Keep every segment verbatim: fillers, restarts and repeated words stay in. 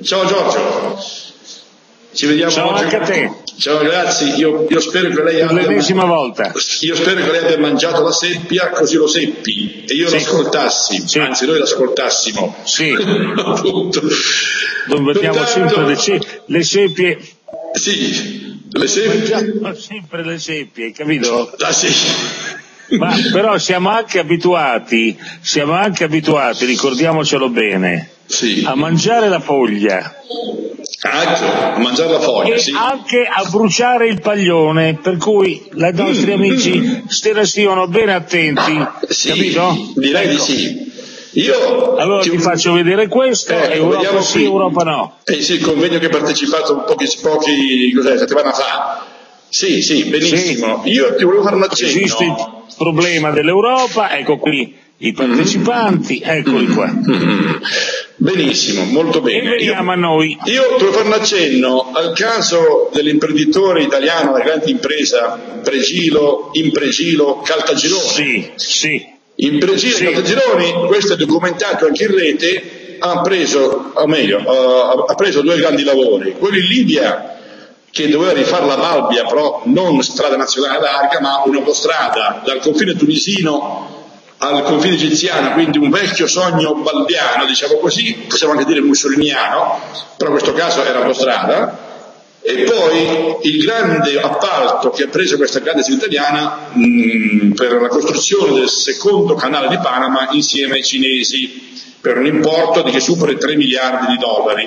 Ciao Giorgio, ci vediamo Ciao oggi. Anche a te. Ciao ragazzi, io, io spero che lei abbia l'ennesima volta. Io spero che lei abbia mangiato la seppia, così lo seppi e io sì. l'ascoltassi, sì. anzi noi l'ascoltassimo. Sì. Appunto. Non vediamo Pertanto... sempre le, se- le seppie. Sì, le seppie. Sempre le seppie, hai capito? Ah, sì. Ma però siamo anche abituati, siamo anche abituati, ricordiamocelo bene, sì. a mangiare la foglia. Ecco, a mangiare la foglia, e sì. anche a bruciare il paglione, per cui i nostri mm, amici mm. stiano bene attenti, sì, capito? Direi ecco. di sì. Io allora ti, ti faccio vedere questo, eh, Europa sì, qui. Europa no. Eh sì, il convegno che ho partecipato un pochi, pochi cos'è, settimana fa. Sì, sì, benissimo. Sì. Io ti volevo fare un accenno. Esiste il problema dell'Europa, ecco qui i partecipanti, mm-hmm. eccoli qua. Mm-hmm. Benissimo, molto bene. E veniamo io, a noi. Io ti volevo fare un accenno al caso dell'imprenditore italiano, la grande impresa Pregilo, Impregilo, Caltagirone. Sì, sì. Impregilo sì. Caltagirone, questo è documentato anche in rete, ha preso, o meglio, uh, ha preso due grandi lavori, quello in Libia, che doveva rifare la Balbia, però non strada nazionale larga, ma un'autostrada dal confine tunisino al confine egiziano, quindi un vecchio sogno balbiano, diciamo così, possiamo anche dire mussoliniano, però in questo caso era autostrada. E poi il grande appalto che ha preso questa grande città italiana mh, per la costruzione del secondo canale di Panama insieme ai cinesi, per un importo di che supera i tre miliardi di dollari.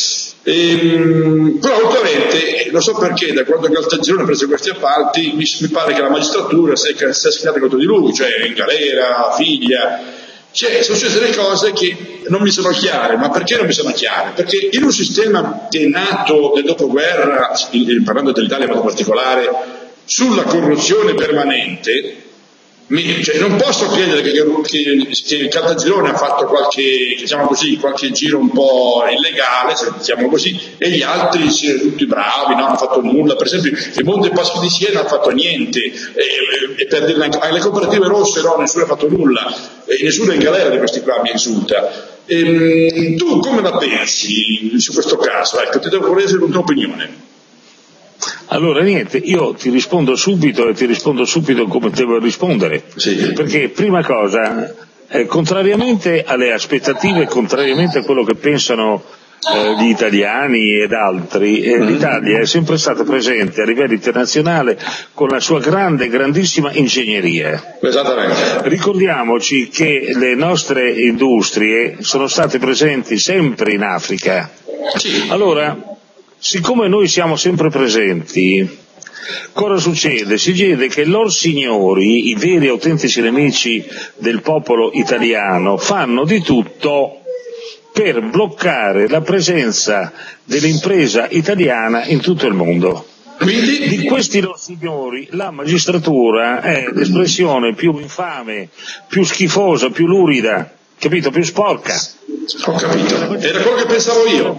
E, però ultimamente, non so perché, da quando Caltagirone ha preso questi appalti, mi, mi pare che la magistratura si è, si è schierata contro di lui, cioè in galera, figlia. Cioè, sono successe delle cose che non mi sono chiare, ma perché non mi sono chiare? Perché in un sistema che è nato nel dopoguerra, parlando dell'Italia in modo particolare, sulla corruzione permanente, mi, cioè, non posso credere che, che, che Caltagirone ha fatto qualche, diciamo così, qualche giro un po' illegale, se diciamo così, e gli altri siano tutti bravi, non hanno fatto nulla. Per esempio il Monte Paschi di Siena non ha fatto niente, e, e per dire, le cooperative rosse no, nessuno ha fatto nulla, e nessuno è in galera di questi qua mi insulta. E, tu come la pensi su questo caso? Ecco, ti devo volere una tua opinione. Allora niente, io ti rispondo subito e ti rispondo subito come devo rispondere, sì. Perché prima cosa, eh, contrariamente alle aspettative, contrariamente a quello che pensano eh, gli italiani ed altri, eh, mm-hmm. l'Italia è sempre stata presente a livello internazionale con la sua grande, grandissima ingegneria. Esattamente. Ricordiamoci che le nostre industrie sono state presenti sempre in Africa. Sì. Allora, siccome noi siamo sempre presenti, cosa succede? Si chiede che loro signori, i veri e autentici nemici del popolo italiano, fanno di tutto per bloccare la presenza dell'impresa italiana in tutto il mondo. Quindi? Di questi loro signori la magistratura è l'espressione più infame, più schifosa, più lurida, capito? Più sporca. Ho capito, era quello che pensavo io.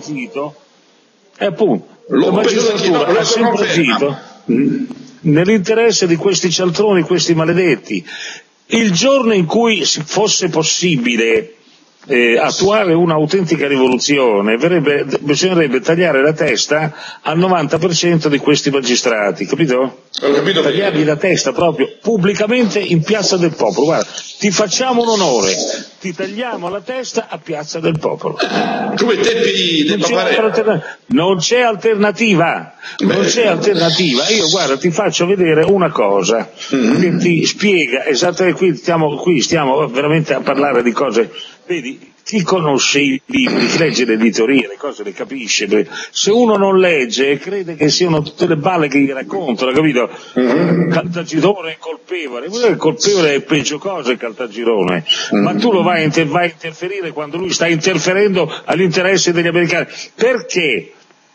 E appunto, L'ho la magistratura ha sempre agito nell'interesse di questi cialtroni, questi maledetti. Il giorno in cui fosse possibile eh, attuare un'autentica rivoluzione, verrebbe, bisognerebbe tagliare la testa al novanta per cento di questi magistrati, capito? Ho capito. Tagliargli la testa proprio pubblicamente in Piazza del Popolo. Guarda, ti facciamo un onore, ti tagliamo la testa a Piazza del Popolo. Come tempi del Paparella. Non c'è alternativa, Beh. non c'è alternativa. Io guarda, ti faccio vedere una cosa mm-hmm. che ti spiega esattamente. Qui stiamo, qui stiamo veramente a parlare di cose. Vedi, chi conosce i libri, chi legge l'editoria, le cose le capisce. Se uno non legge, crede che siano tutte le balle che gli raccontano, capito? Mm-hmm. Caltagirone è colpevole, il colpevole è peggio cosa il Caltagirone, mm-hmm. ma tu lo vai a, inter- vai a interferire quando lui sta interferendo agli interessi degli americani. Perché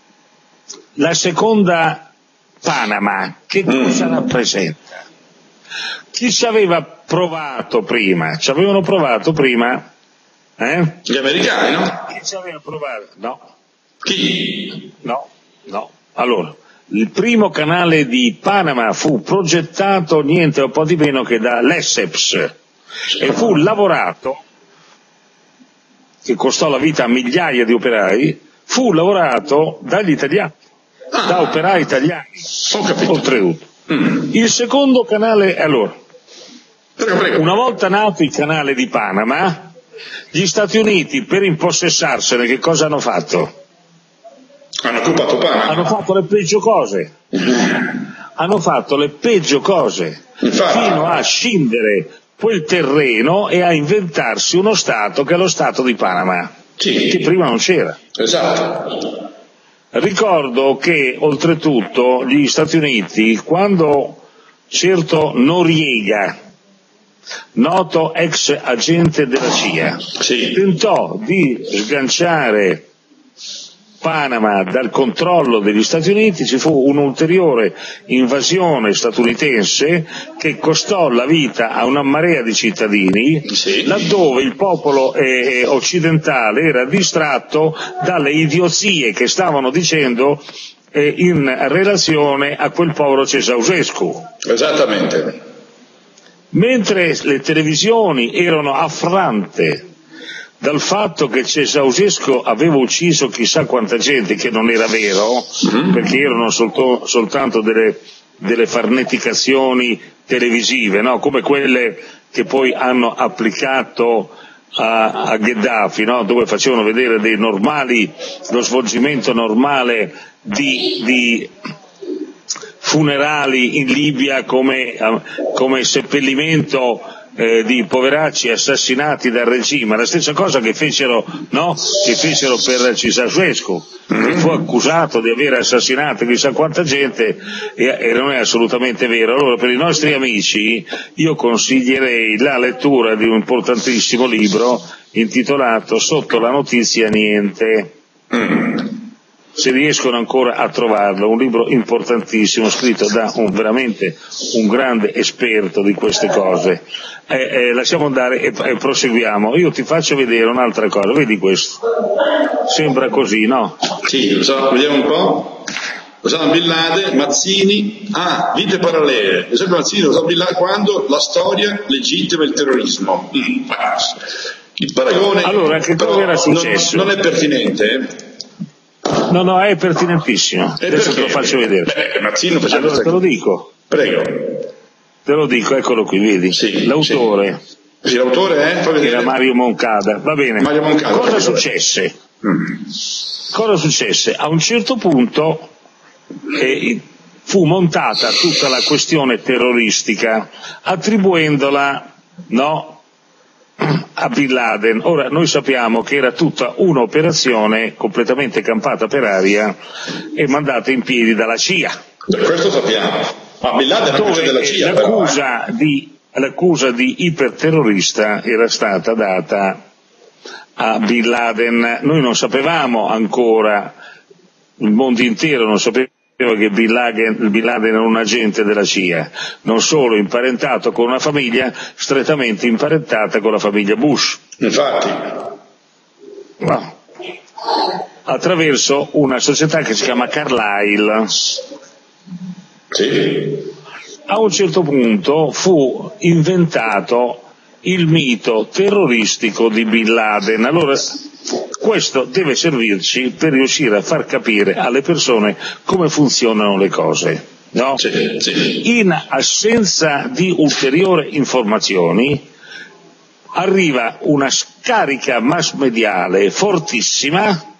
la seconda Panama, che cosa mm-hmm. rappresenta? Chi ci aveva provato prima? Ci avevano provato prima? Eh? Gli americani, no? Chi ci aveva provato? No. Chi? No, no. Allora, il primo canale di Panama fu progettato niente un po' di meno che da Lesseps e fu lavorato, che costò la vita a migliaia di operai, fu lavorato dagli italiani, ah, da operai italiani, oltretutto. Mm. Il secondo canale, allora, prego, prego. Una volta nato il canale di Panama, gli Stati Uniti, per impossessarsene, che cosa hanno fatto? Hanno occupato Panama. Hanno fatto le peggio cose. Mm. Hanno fatto le peggio cose, infatti, fino a scindere quel terreno e a inventarsi uno Stato che è lo Stato di Panama, sì, che prima non c'era. Esatto. Ricordo che oltretutto gli Stati Uniti, quando certo Noriega, noto ex agente della C I A, sì, tentò di sganciare Panama dal controllo degli Stati Uniti, ci fu un'ulteriore invasione statunitense che costò la vita a una marea di cittadini, sì, laddove il popolo eh, occidentale era distratto dalle idiozie che stavano dicendo eh, in relazione a quel povero Ceausescu. Esattamente. Mentre le televisioni erano affrante dal fatto che Ceausescu aveva ucciso chissà quanta gente, che non era vero, mm-hmm, perché erano solto, soltanto delle, delle farneticazioni televisive, no? Come quelle che poi hanno applicato a, a Gheddafi, no? Dove facevano vedere dei normali, lo svolgimento normale di, di funerali in Libia come, come seppellimento Eh, di poveracci assassinati dal regime, la stessa cosa che fecero, no? Che fecero per Ceausescu, che fu accusato di aver assassinato chissà quanta gente e, e non è assolutamente vero. Allora, per i nostri amici io consiglierei la lettura di un importantissimo libro intitolato Sotto la notizia niente, se riescono ancora a trovarlo, un libro importantissimo scritto da un veramente un grande esperto di queste cose. Eh, eh, lasciamo andare e, e proseguiamo. Io ti faccio vedere un'altra cosa, vedi questo? Sembra così, no? Sì, lo so, vediamo un po'. Osama Bin Laden, Mazzini, ah, vite parallele. Esempio Mazzini, Osama Bin Laden, quando la storia legittima il terrorismo. Mm. Il paragone, allora, che cosa era successo? Non, non è pertinente, eh? No, no, è pertinentissimo. E adesso perché? Te lo faccio vedere. Beh, Mazzino faceva allora te lo dico. Prego. Te lo dico, eccolo qui, vedi? Sì, l'autore. Sì. Sì, l'autore è? Eh? Era Mario Moncada. Va bene. Mario Moncada, cosa successe? Mm. Cosa successe? A un certo punto eh, fu montata tutta la questione terroristica attribuendola, no, a Bin Laden. Ora noi sappiamo che era tutta un'operazione completamente campata per aria e mandata in piedi dalla C I A. Questo sappiamo. Ma Bin Laden è una della C I A, l'accusa, però, eh? di, l'accusa di iperterrorista era stata data a Bin Laden. Noi non sapevamo ancora, il mondo intero non sapeva che Bin Laden, Bin Laden era un agente della C I A, non solo imparentato con una famiglia strettamente imparentata con la famiglia Bush. Infatti. No. Attraverso una società che si chiama Carlyle. Sì. A un certo punto fu inventato il mito terroristico di Bin Laden. Allora, questo deve servirci per riuscire a far capire alle persone come funzionano le cose, no? Sì, sì. In assenza di ulteriori informazioni arriva una scarica mass mediale fortissima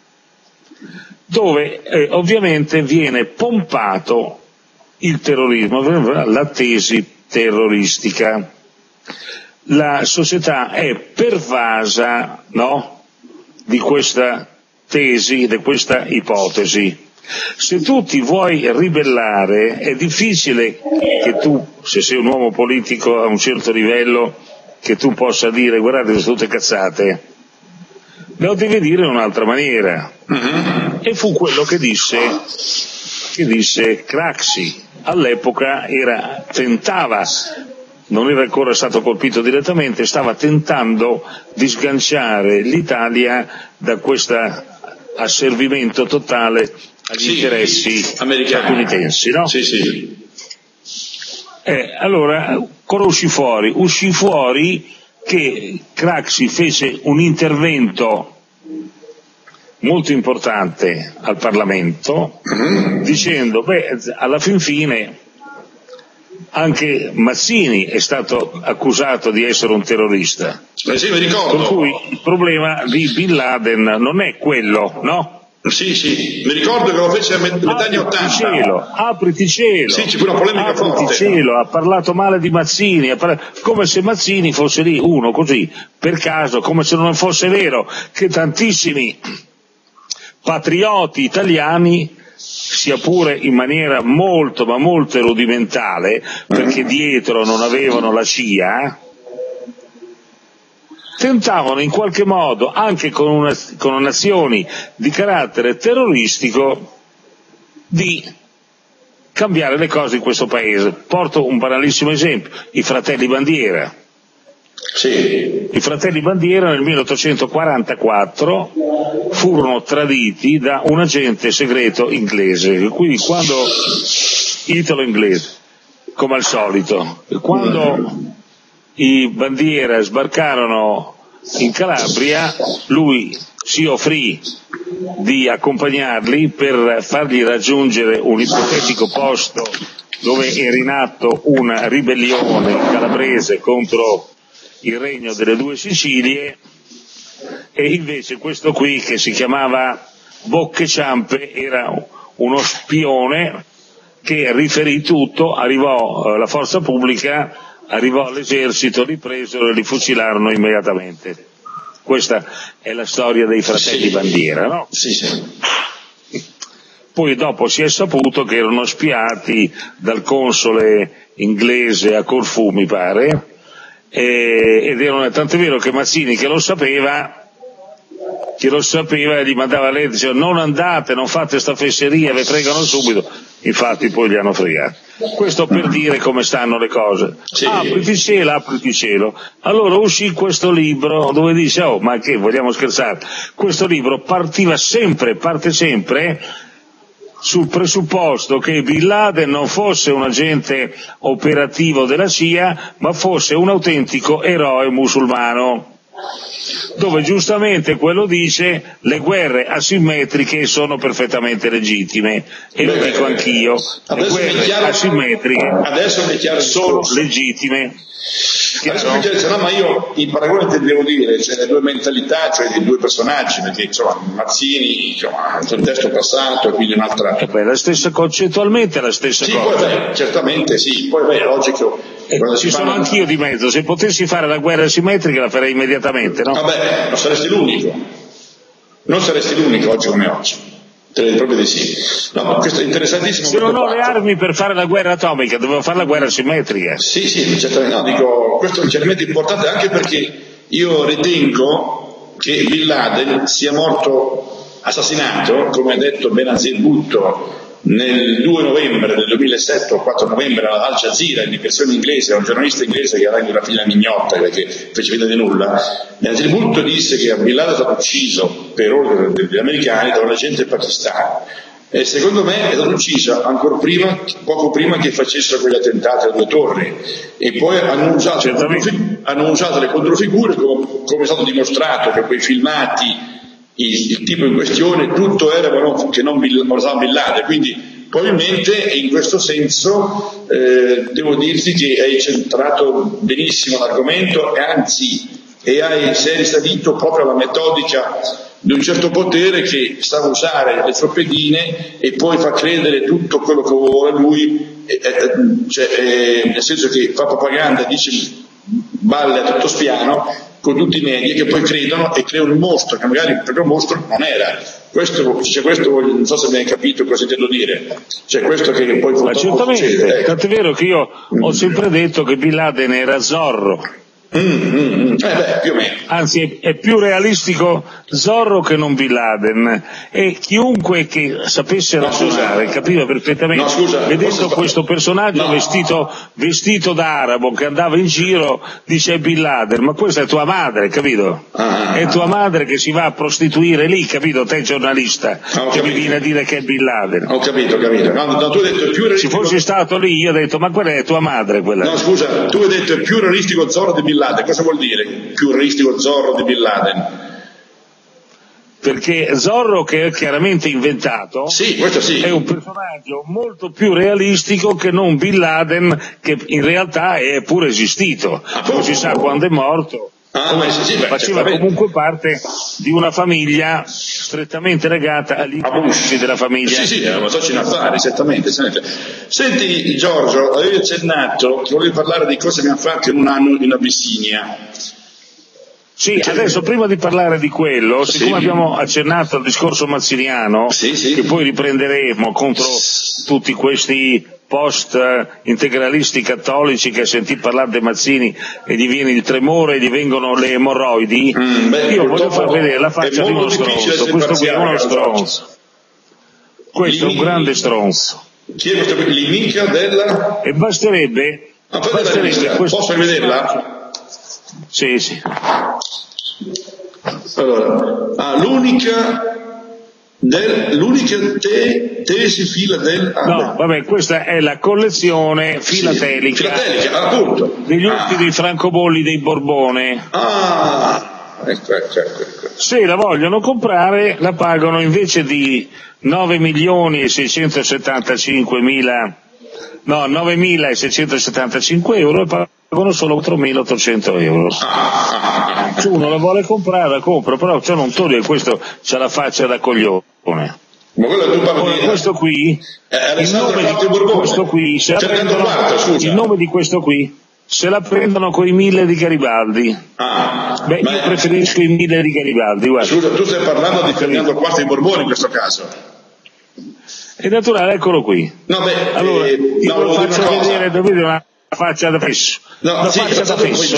dove eh, ovviamente viene pompato il terrorismo, la tesi terroristica. La società è pervasa, no? Di questa tesi, di questa ipotesi. Se tu ti vuoi ribellare è difficile che tu, se sei un uomo politico a un certo livello, che tu possa dire guardate sono tutte cazzate, lo devi dire in un'altra maniera. Mm-hmm. E fu quello che disse che disse Craxi. All'epoca era, tentava, non era ancora stato colpito direttamente, stava tentando di sganciare l'Italia da questo asservimento totale agli sì, interessi statunitensi, no? Sì, sì. Eh, allora, cosa uscì fuori? Uscì fuori che Craxi fece un intervento molto importante al Parlamento, mm-hmm. dicendo, beh, alla fin fine anche Mazzini è stato accusato di essere un terrorista. Eh sì, mi ricordo. Per cui il problema di Bin Laden non è quello, no? Sì, sì, mi ricordo che lo fece a metà anni ottanta. Cielo, apriti cielo. Sì, ci fu una polemica apriti forte. Cielo, ha parlato male di Mazzini, ha parlato, come se Mazzini fosse lì, uno così, per caso, come se non fosse vero che tantissimi patrioti italiani, sia pure in maniera molto ma molto rudimentale, perché dietro non avevano la C I A, tentavano in qualche modo, anche con, una, con azioni di carattere terroristico, di cambiare le cose in questo paese. Porto un banalissimo esempio, i fratelli Bandiera. Sì. I fratelli Bandiera nel milleottocentoquarantaquattro furono traditi da un agente segreto inglese, quindi quando, italo-inglese, come al solito, quando i Bandiera sbarcarono in Calabria, lui si offrì di accompagnarli per fargli raggiungere un ipotetico posto dove era in atto una ribellione calabrese contro il regno delle due Sicilie, e invece questo qui, che si chiamava Bocche Ciampe, era uno spione che riferì tutto, arrivò alla forza pubblica, arrivò all'esercito, li presero e li fucilarono immediatamente. Questa è la storia dei fratelli sì. Bandiera, no? Sì, sì. Poi dopo si è saputo che erano spiati dal console inglese a Corfù, mi pare, e, ed erano, tant'è vero che Mazzini, che lo sapeva, che lo sapeva, gli mandava a lei, diceva non andate, non fate sta fesseria, vi fregano subito. Infatti poi li hanno fregati. Questo per dire come stanno le cose. Sì. Apriti cielo, apriti cielo. Allora uscì questo libro dove dice, oh, ma che, vogliamo scherzare? Questo libro partiva sempre, parte sempre sul presupposto che Bin Laden non fosse un agente operativo della C I A, ma fosse un autentico eroe musulmano, dove giustamente quello dice le guerre asimmetriche sono perfettamente legittime, e Beh, lo dico anch'io, le guerre chiaro, asimmetriche adesso mi è chiaro sono legittime. Adesso mi chiaro, no, ma io in paragone te devo dire, cioè le due mentalità, cioè dei due personaggi, perché insomma Mazzini insomma, ha un contesto passato e quindi un'altra. E beh, la stessa, concettualmente è la stessa sì, cosa. Poi, beh, certamente sì, poi beh, è logico. Eh, ci sono fanno... anch'io di mezzo, se potessi fare la guerra asimmetrica la farei immediatamente, no? Vabbè, non saresti l'unico, non saresti l'unico oggi come oggi. Te ne proprio di sì. No, questo è interessantissimo. Se non ho le armi per fare la guerra atomica, dovevo fare la guerra simmetrica. Sì, sì, certamente. No, dico, questo è chiaramente importante anche perché io ritengo che Bin Laden sia morto assassinato, come ha detto Benazir Bhutto nel due novembre del duemilasette o quattro novembre Al Jazeera, in versione inglese, un giornalista inglese che era in una fila mignotta perché fece finta di nulla. Benazir Bhutto disse che Bin Laden è stato ucciso per ordine degli americani da un agente pakistano, e secondo me è stato ucciso ancora prima, poco prima che facessero quegli attentati alle due torri, e poi hanno usato, le, controfigu- hanno usato le controfigure come, come è stato dimostrato che quei filmati, il, il tipo in questione, tutto era no, che non Osama Bin Laden, quindi probabilmente in questo senso eh, devo dirti che hai centrato benissimo l'argomento, e anzi e hai, sei ristabilito proprio la metodica di un certo potere che sa usare le sue pedine e poi fa credere tutto quello che vuole lui, eh, eh, cioè, eh, nel senso che fa propaganda, dice balle a tutto spiano con tutti i media che poi credono e creano un mostro che magari il proprio mostro non era. Questo, cioè questo non so se mi hai capito cosa intendo dire, cioè questo che poi ma certamente succede, ecco. Tanto è vero che io mm. ho sempre detto che Bin Laden era Zorro. Mm, mm, mm. Eh beh, più o meno. Anzi è, è più realistico Zorro che non Bin Laden, e chiunque che sapesse no, ragionare capiva perfettamente, no, scusa, vedendo questo personaggio no. vestito, vestito da arabo che andava in giro, dice Bin Laden, ma questa è tua madre, capito? Ah, è tua madre che si va a prostituire lì, capito? Te giornalista che mi viene a dire che è Bin Laden. Ho capito, ho capito. No, no, tu hai detto è più realistico. Se fossi stato lì io ho detto ma quella è tua madre quella. No scusa, tu hai detto è più realistico Zorro di Bin Laden. Cosa vuol dire più realistico Zorro di Bin Laden? perché Zorro, che è chiaramente inventato, sì, questo sì, è un personaggio molto più realistico che non Bin Laden, che in realtà è pure esistito, ah, non si sa quando è morto. Ah, ma sì, sì, beh, faceva comunque parte di una famiglia strettamente legata agli interessi della famiglia. Sì, sì, era una socia in affari, esattamente, esattamente. Senti Giorgio, avevi accennato che volevi parlare di cose che abbiamo fatto in un anno in Abissinia. Sì, che... adesso prima di parlare di quello, sì. siccome abbiamo accennato al discorso mazziniano, sì, sì. che poi riprenderemo contro tutti questi post integralisti cattolici che sentì parlare dei Mazzini e gli viene il tremore e gli vengono le emorroidi, mm, beh, io voglio far vedere la faccia di uno stronzo. Questo qui è uno stronzo, questo è un grande stronzo. Chi è questo qui? L'imica della... E basterebbe, ah, basterebbe questo... posso rivederla? Sì, sì. Allora, ah, l'unica del, l'unica te, tesi fila del... Ah, no, vabbè, questa è la collezione filatelica, sì, filatelica appunto, degli ah. ultimi francobolli dei Borbone. Ah, ecco, ecco, ecco, ecco. Se la vogliono comprare la pagano invece di nove milioni e seicentosettantacinquemila, no, novemilaseicentosessantacinque euro e pagano solo quattromilaottocento euro. Ah. Se uno la vuole comprare la compra, però ciò non toglie che questo c'ha la faccia da coglione. Ma quello tu parli di... questo qui, eh, il nome di questo qui, se la prendono, il nome di questo qui, se la prendono coi mille di Garibaldi. Ah, beh, io preferisco i mille di Garibaldi, guarda. Scusa, tu stai parlando di Ferdinando quarto di Borbone in questo caso. È naturale, eccolo qui. No, beh, allora, eh, io no, lo faccio vedere, dovete una faccia da fesso. No, la sì, faccia da fesso.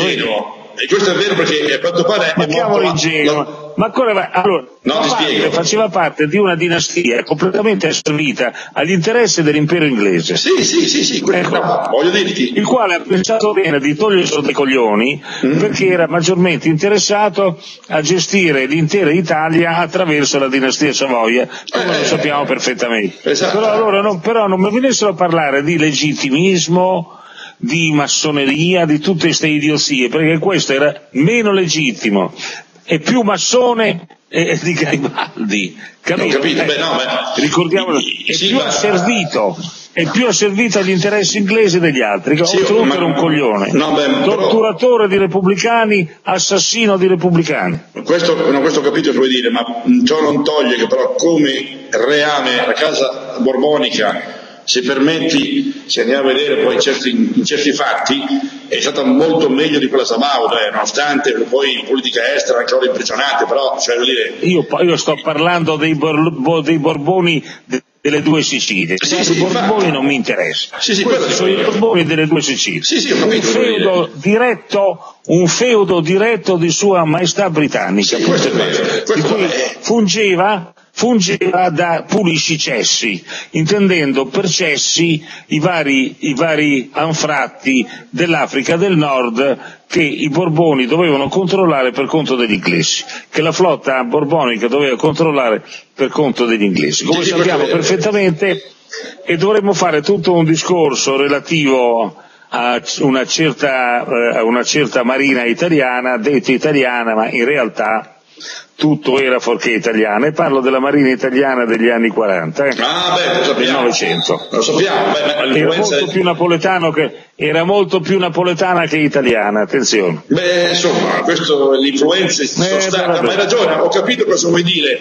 E questo è vero perché a quanto pare ma è molto ingenuo. La... Ma ancora, allora, no, ti parte, spiego. faceva parte di una dinastia completamente asservita agli interessi dell'impero inglese. Sì, sì, sì, sì, ecco, no, voglio dirti. Il quale ha pensato bene di toglierselo dai coglioni mm. perché era maggiormente interessato a gestire l'intera Italia attraverso la dinastia Savoia, come eh, lo sappiamo perfettamente. Esatto. Però allora non, però non mi venissero a parlare di legittimismo, di massoneria, di tutte queste idiozie, perché questo era meno legittimo e più massone eh, di Garibaldi, capito? capito? Beh, no, beh. Ricordiamolo, I, è sì, più ma... asservito è più asservito agli interessi inglesi degli altri, che sì, oltretutto ma... era un coglione, no, beh, torturatore però... di repubblicani, assassino di repubblicani. Questo, no, questo ho capito che vuoi dire, ma ciò non toglie che però come reame la casa borbonica, se permetti, se andiamo a vedere poi in certi, in certi fatti, è stata molto meglio di quella Sabauda, eh, nonostante poi in politica estera anche loro imprigionate, però cioè, vuol dire... io, io sto parlando dei, bor, dei Borboni de, delle due Sicilie, sì, i sì, Borboni non mi interessa, sì, sì, questi sono i Borboni delle due Sicilie, sì, sì, ho capito, un feudo diretto un feudo diretto di Sua Maestà Britannica, sì, questo è vero, questo di cui è... fungeva fungeva da puliscicessi, intendendo per cessi i vari, i vari anfratti dell'Africa del Nord che i Borboni dovevano controllare per conto degli inglesi, che la flotta borbonica doveva controllare per conto degli inglesi. Come sappiamo perfettamente, e dovremmo fare tutto un discorso relativo a una certa, eh, a una certa marina italiana, detta italiana, ma in realtà tutto era fuorché italiana, e parlo della marina italiana degli anni quaranta, eh? Ah, beh, lo sappiamo. Del Novecento. Lo sappiamo, beh, era molto più napoletano che, era molto più napoletana che italiana, attenzione. Beh, insomma, questo, le influenze sono eh, state, ma hai ragione, ho capito cosa vuoi dire,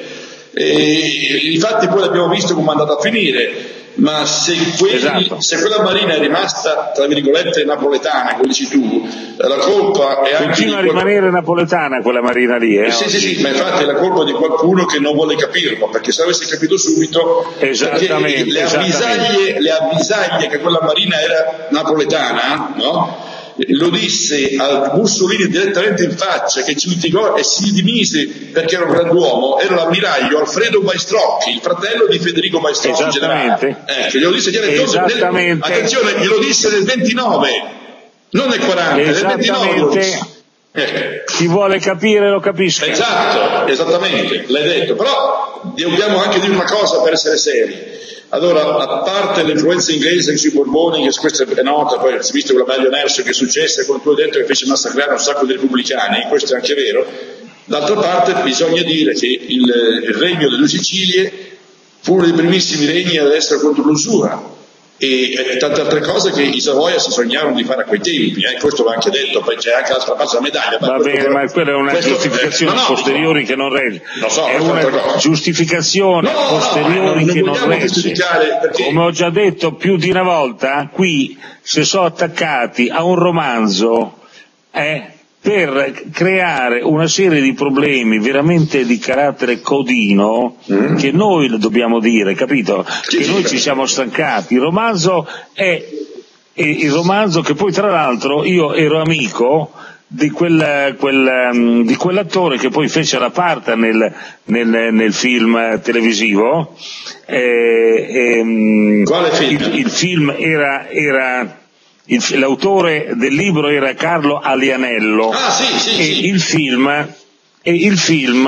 e, infatti poi l'abbiamo visto come è andato a finire. Ma se, quelli, esatto. se quella marina è rimasta, tra virgolette, napoletana, come dici tu, la colpa è anche continua di a rimanere napoletana quella marina lì, eh? Sì, sì, sì, ma infatti è la colpa di qualcuno che non vuole capirlo, perché se avessi capito subito, esattamente, le esattamente. avvisaglie, le avvisaglie che quella marina era napoletana, no? Lo disse al Mussolini direttamente in faccia, che ci litigò e si dimise perché era un grand'uomo, era l'ammiraglio Alfredo Maestrocchi, il fratello di Federico Maestrocchi, generale. Eh, che glielo disse direttamente, nel, attenzione, glielo disse nel ventinove, non nel quaranta, nel ventinove. Eh. Chi vuole capire lo capisca. Esatto, esattamente, l'hai detto, però dobbiamo anche dire una cosa per essere seri. Allora, a parte l'influenza inglese sui Borboni, che questo è nota, poi si è visto con la Maglio Nerso che è successa, come tu hai detto, che fece massacrare un sacco di repubblicani, questo è anche vero, D'altra parte bisogna dire che il, il regno delle due Sicilie fu uno dei primissimi regni ad essere contro l'usura e, e tante altre cose che i Savoia si sognarono di fare a quei tempi, eh? Questo va anche detto, poi c'è anche l'altra parte della medaglia. Va bene, però, ma quella è una giustificazione eh, no, no, posteriori no, che non regge, lo so, è una giustificazione no, posteriori no, che non regge. Perché... Come ho già detto più di una volta, qui si sono attaccati a un romanzo eh, per creare una serie di problemi veramente di carattere codino mm. che noi lo dobbiamo dire, capito? Sì, che sì, noi sì. ci siamo stancati. Il romanzo è, è il romanzo che poi tra l'altro io ero amico di quel, quel um, di quell'attore che poi fece la parte nel, nel, nel film televisivo. Eh, ehm, Quale film? Il, il film era era Il, l'autore del libro era Carlo Alianello ah, sì, sì, e sì. il film e il film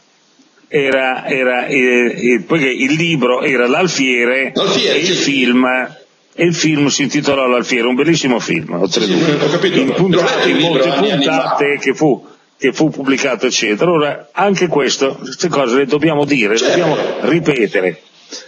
era, era eh, eh, poiché il libro era L'Alfiere, L'Alfiere e sì. il film e il film si intitolò L'Alfiere, un bellissimo film, sì, sì, ho capito. in, puntate, in molte puntate che fu che fu pubblicato eccetera. Ora anche questo, queste cose le dobbiamo dire, certo. dobbiamo ripetere.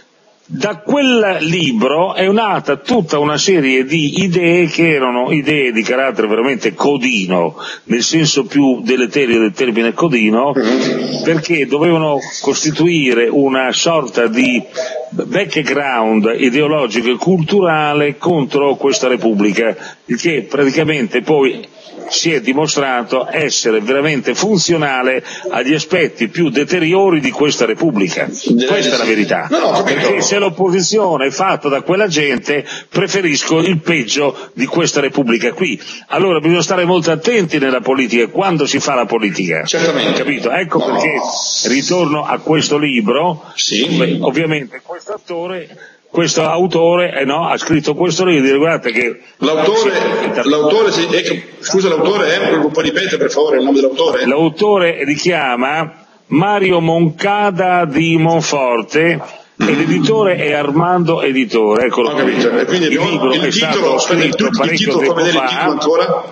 Da quel libro è nata tutta una serie di idee che erano idee di carattere veramente codino, nel senso più deleterio del termine codino, perché dovevano costituire una sorta di background ideologico e culturale contro questa Repubblica, il che praticamente poi si è dimostrato essere veramente funzionale agli aspetti più deteriori di questa Repubblica. Questa è la verità. No, perché se l'opposizione è fatta da quella gente, preferisco il peggio di questa Repubblica qui. Allora bisogna stare molto attenti nella politica, quando si fa la politica. Certamente. Capito? Ecco no. perché ritorno a questo libro. Sì. Beh, ovviamente questo attore questo autore eh no, ha scritto questo libro, dire guardate che l'autore, l'autore si, eh, scusa l'autore è, eh, puoi ripetere per favore il nome dell'autore? L'autore richiama Mario Moncada di Monforte mm. e l'editore è Armando Editore, eccolo. Ho capito, e quindi il libro il è titolo, stato scritto parecchio tempo fa, il titolo ancora?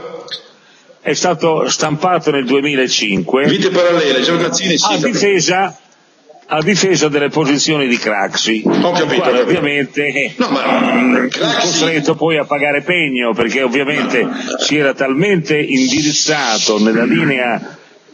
È stato stampato nel duemilacinque. Vite parallele, Giornazzini sì, a difesa a difesa delle posizioni di Craxi, ho capito, quale ovviamente no, ma, Craxi... costretto poi a pagare pegno, perché ovviamente no. si era talmente indirizzato nella linea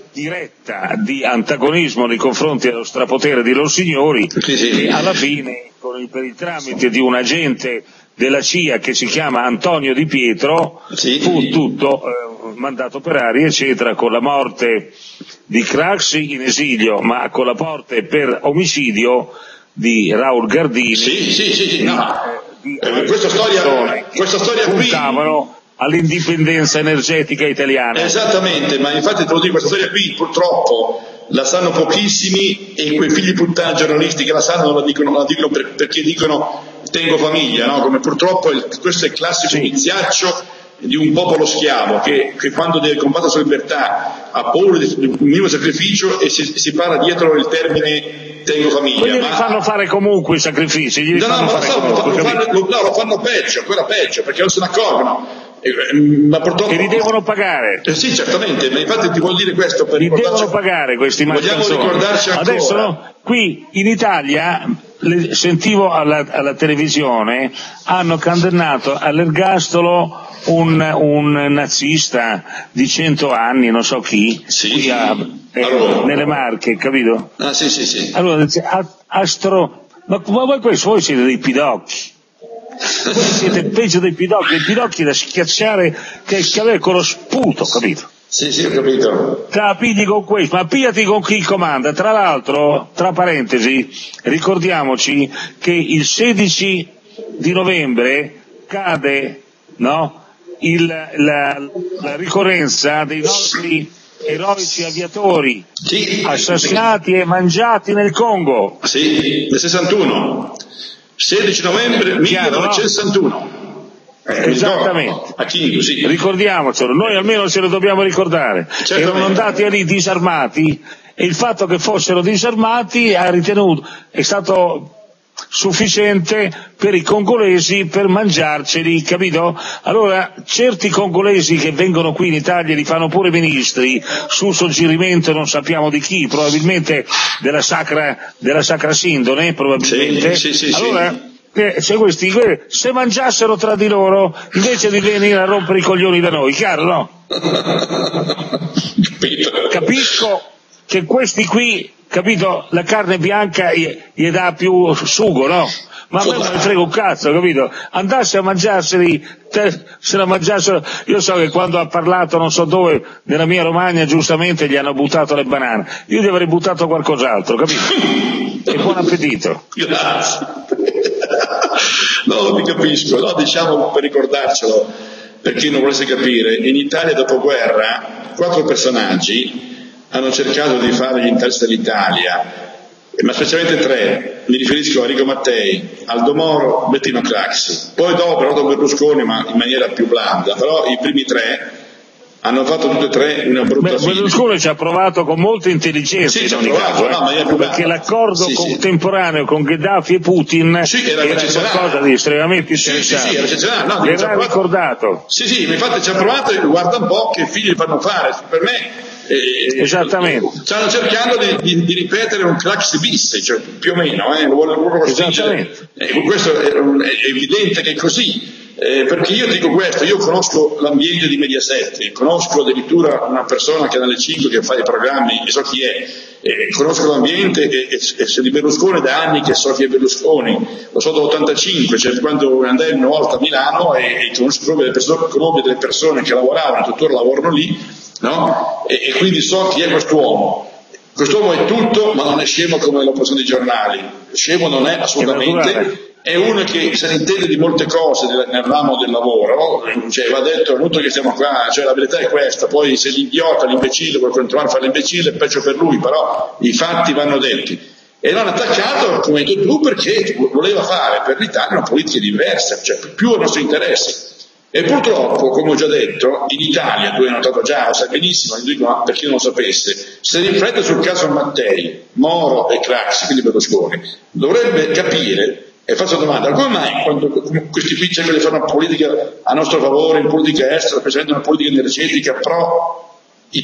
diretta di antagonismo nei confronti dello strapotere di Lorsignori sì, sì. che alla fine, con il, per il tramite di un agente della C I A che si chiama Antonio Di Pietro, sì. fu tutto eh, mandato per aria eccetera, con la morte di Craxi in esilio, ma con la morte per omicidio di Raul Gardini. Sì, sì, sì, sì. No. Di, eh, questa storia, questa storia qui puntavano all'indipendenza energetica italiana. Esattamente, ma infatti te lo dico, questa storia qui purtroppo la sanno pochissimi e quei figli puttana giornalisti che la sanno non la dicono, non la dicono per, perché dicono tengo famiglia, no? Come purtroppo il, questo è il classico sì. iniziaccio di un popolo schiavo che, che quando deve combattere la sua libertà ha paura di un minimo sacrificio e si, si para dietro il termine tengo famiglia. Quelli ma... li fanno fare comunque i sacrifici, gli no, fanno no, fare so, comunque, lo, fanno, lo, no, lo fanno peggio, ancora peggio, perché non se ne accorgono. Ma purtroppo e li devono pagare. Eh sì, certamente, ma infatti ti vuol dire questo per li devono pagare questi vogliamo ricordarci ancora. Adesso no, qui in Italia le, sentivo alla, alla televisione hanno condannato all'ergastolo un, un nazista di cento anni, non so chi, sì, qui sì. A, eh, allora. nelle Marche, capito? Ah sì sì sì. Allora dice Astro, ma, ma voi questo voi siete dei pidocchi. Voi siete peggio dei pidocchi, dei pidocchi da schiacciare che avere con lo sputo, capito? Sì, sì, ho capito. Te la pigli con questo, ma pigliati con chi comanda. Tra l'altro, tra parentesi, ricordiamoci che il sedici di novembre cade, no? Il, la, la ricorrenza dei nostri eroici aviatori sì, assassinati sì. e mangiati nel Congo. Sì, nel sessantuno. sedici novembre millenovecentosessantuno. Eh, Esattamente. A chi, sì. Ricordiamocelo, noi almeno ce lo dobbiamo ricordare. Certamente. Erano andati lì disarmati e il fatto che fossero disarmati ha ritenuto, è stato sufficiente per i congolesi per mangiarceli, capito? Allora certi congolesi che vengono qui in Italia li fanno pure ministri sul suggerimento non sappiamo di chi, probabilmente della sacra della sacra Sindone, probabilmente. Sì, sì, sì, allora sì. Eh, se questi se mangiassero tra di loro invece di venire a rompere i coglioni da noi, chiaro, no? Capisco che questi qui, capito, la carne bianca gli, gli dà più sugo, no? Ma a me non ne frega un cazzo, capito? Andasse a mangiarseli, te, se la mangiassero, io so che quando ha parlato non so dove, nella mia Romagna giustamente gli hanno buttato le banane, io gli avrei buttato qualcos'altro, capito? E buon appetito. Grazie. No, ti capisco, no, diciamo per ricordarcelo, per chi non volesse capire, in Italia dopoguerra quattro personaggi hanno cercato di fare gli interessi dell'Italia, ma specialmente tre, mi riferisco a Enrico Mattei, Aldo Moro, Bettino Craxi, poi dopo Roberto Berlusconi, ma in maniera più blanda, però i primi tre hanno fatto tutte e tre una brutta Beh, fine. Berlusconi ci ha provato con molta intelligenza, sì, in ogni provato, caso, no, eh, più perché l'accordo sì, contemporaneo sì. con Gheddafi e Putin sì, era, era qualcosa di estremamente interessante. Sì, sì, sì, era eccezionale. No, l'era ricordato. Sì, sì, infatti ci ha provato e guarda un po' che figli fanno fare. Per me eh, esattamente. Stanno cercando di, di, di ripetere un Craxi bis, cioè, più o meno, eh, lo vogliono esattamente. Eh, questo è, è evidente che è così. Eh, perché io dico questo, io conosco l'ambiente di Mediaset, conosco addirittura una persona che è nelle cinque che fa i programmi e so chi è, eh, conosco l'ambiente e, e, e se di Berlusconi da anni che so chi è Berlusconi, lo so dall'ottantacinque, cioè quando andai una volta a Milano e, e conosco proprio delle persone, conobbi delle persone che lavoravano, tuttora lavorano lì, no? E, e quindi so chi è quest'uomo. Quest'uomo è tutto, ma non è scemo come lo possono i giornali. Scemo non è assolutamente, è uno che se ne intende di molte cose nel, nel ramo del lavoro, cioè va detto, è molto che stiamo qua, cioè la verità è questa, poi se l'idiota, l'imbecille vuole continuare a fare l'imbecille, è peggio per lui, però i fatti vanno detti. E l'hanno attaccato, come hai detto tu, perché voleva fare per l'Italia una politica diversa, cioè più ai nostri interessi. E purtroppo, come ho già detto, in Italia, tu hai notato già, lo sai benissimo, ma per chi non lo sapesse, se riflette sul caso Mattei, Moro e Craxi, quindi Berlusconi, dovrebbe capire, e faccio una domanda, come mai quando questi qui cercano di fare una politica a nostro favore, in politica estera, presentano una politica energetica pro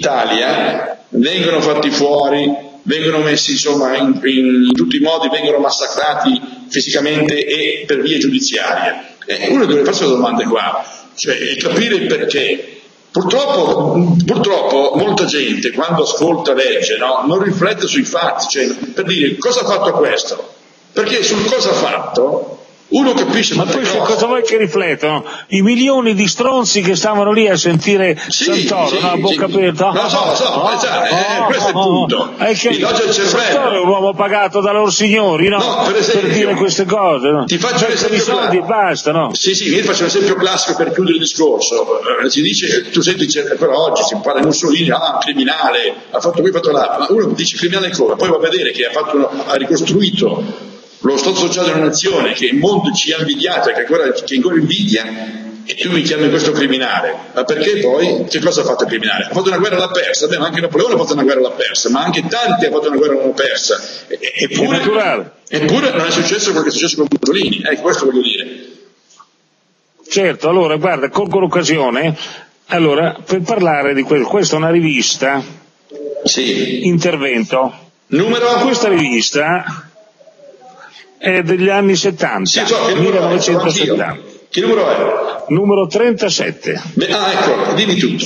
Italia, vengono fatti fuori, vengono messi insomma in, in, in tutti i modi, vengono massacrati fisicamente e per via giudiziaria? Eh, uno deve farsi le domande qua, cioè capire il perché. Purtroppo, purtroppo molta gente quando ascolta, legge, no, non riflette sui fatti, cioè per dire cosa ha fatto questo, perché sul cosa ha fatto uno capisce. Ma poi cosa vuoi che riflettono? I milioni di stronzi che stavano lì a sentire sì, Santoro, sì, no, a bocca sì. aperta. No, so, so, oh, esatto, oh, eh, questo oh, è il punto. Oh, il Santoro è un uomo pagato da loro signori, no? No, per, esempio, per dire queste cose, no? Ti faccio un esempio i soldi e basta, no? Sì, sì, io faccio un esempio classico per chiudere il discorso. Eh, si dice, tu senti, però oggi si parla di Mussolini, ah, criminale, ha fatto qui, ha fatto là, ma uno dice criminale come? Poi va a vedere che ha fatto, ha ricostruito lo Stato sociale di una nazione che il mondo ci ha invidiato e che ancora, che ancora invidia, e tu mi chiami questo criminale. Ma perché poi? Che cosa ha fatto il criminale? Ha fatto una guerra, l'ha persa. Beh, ma anche Napoleone ha fatto una guerra, l'ha persa, ma anche tanti hanno fatto una guerra, l'hanno persa. E, eppure, eppure non è successo quello che è successo con Mussolini. Ecco, questo voglio dire. Certo, allora guarda, colgo l'occasione allora per parlare di questo. Questa è una rivista, sì. Intervento. Numero? Questa rivista è degli anni settanta, sì, so, che millenovecentosettanta. Che numero è? Numero trentasette. Beh, ah, ecco, dimmi tutto.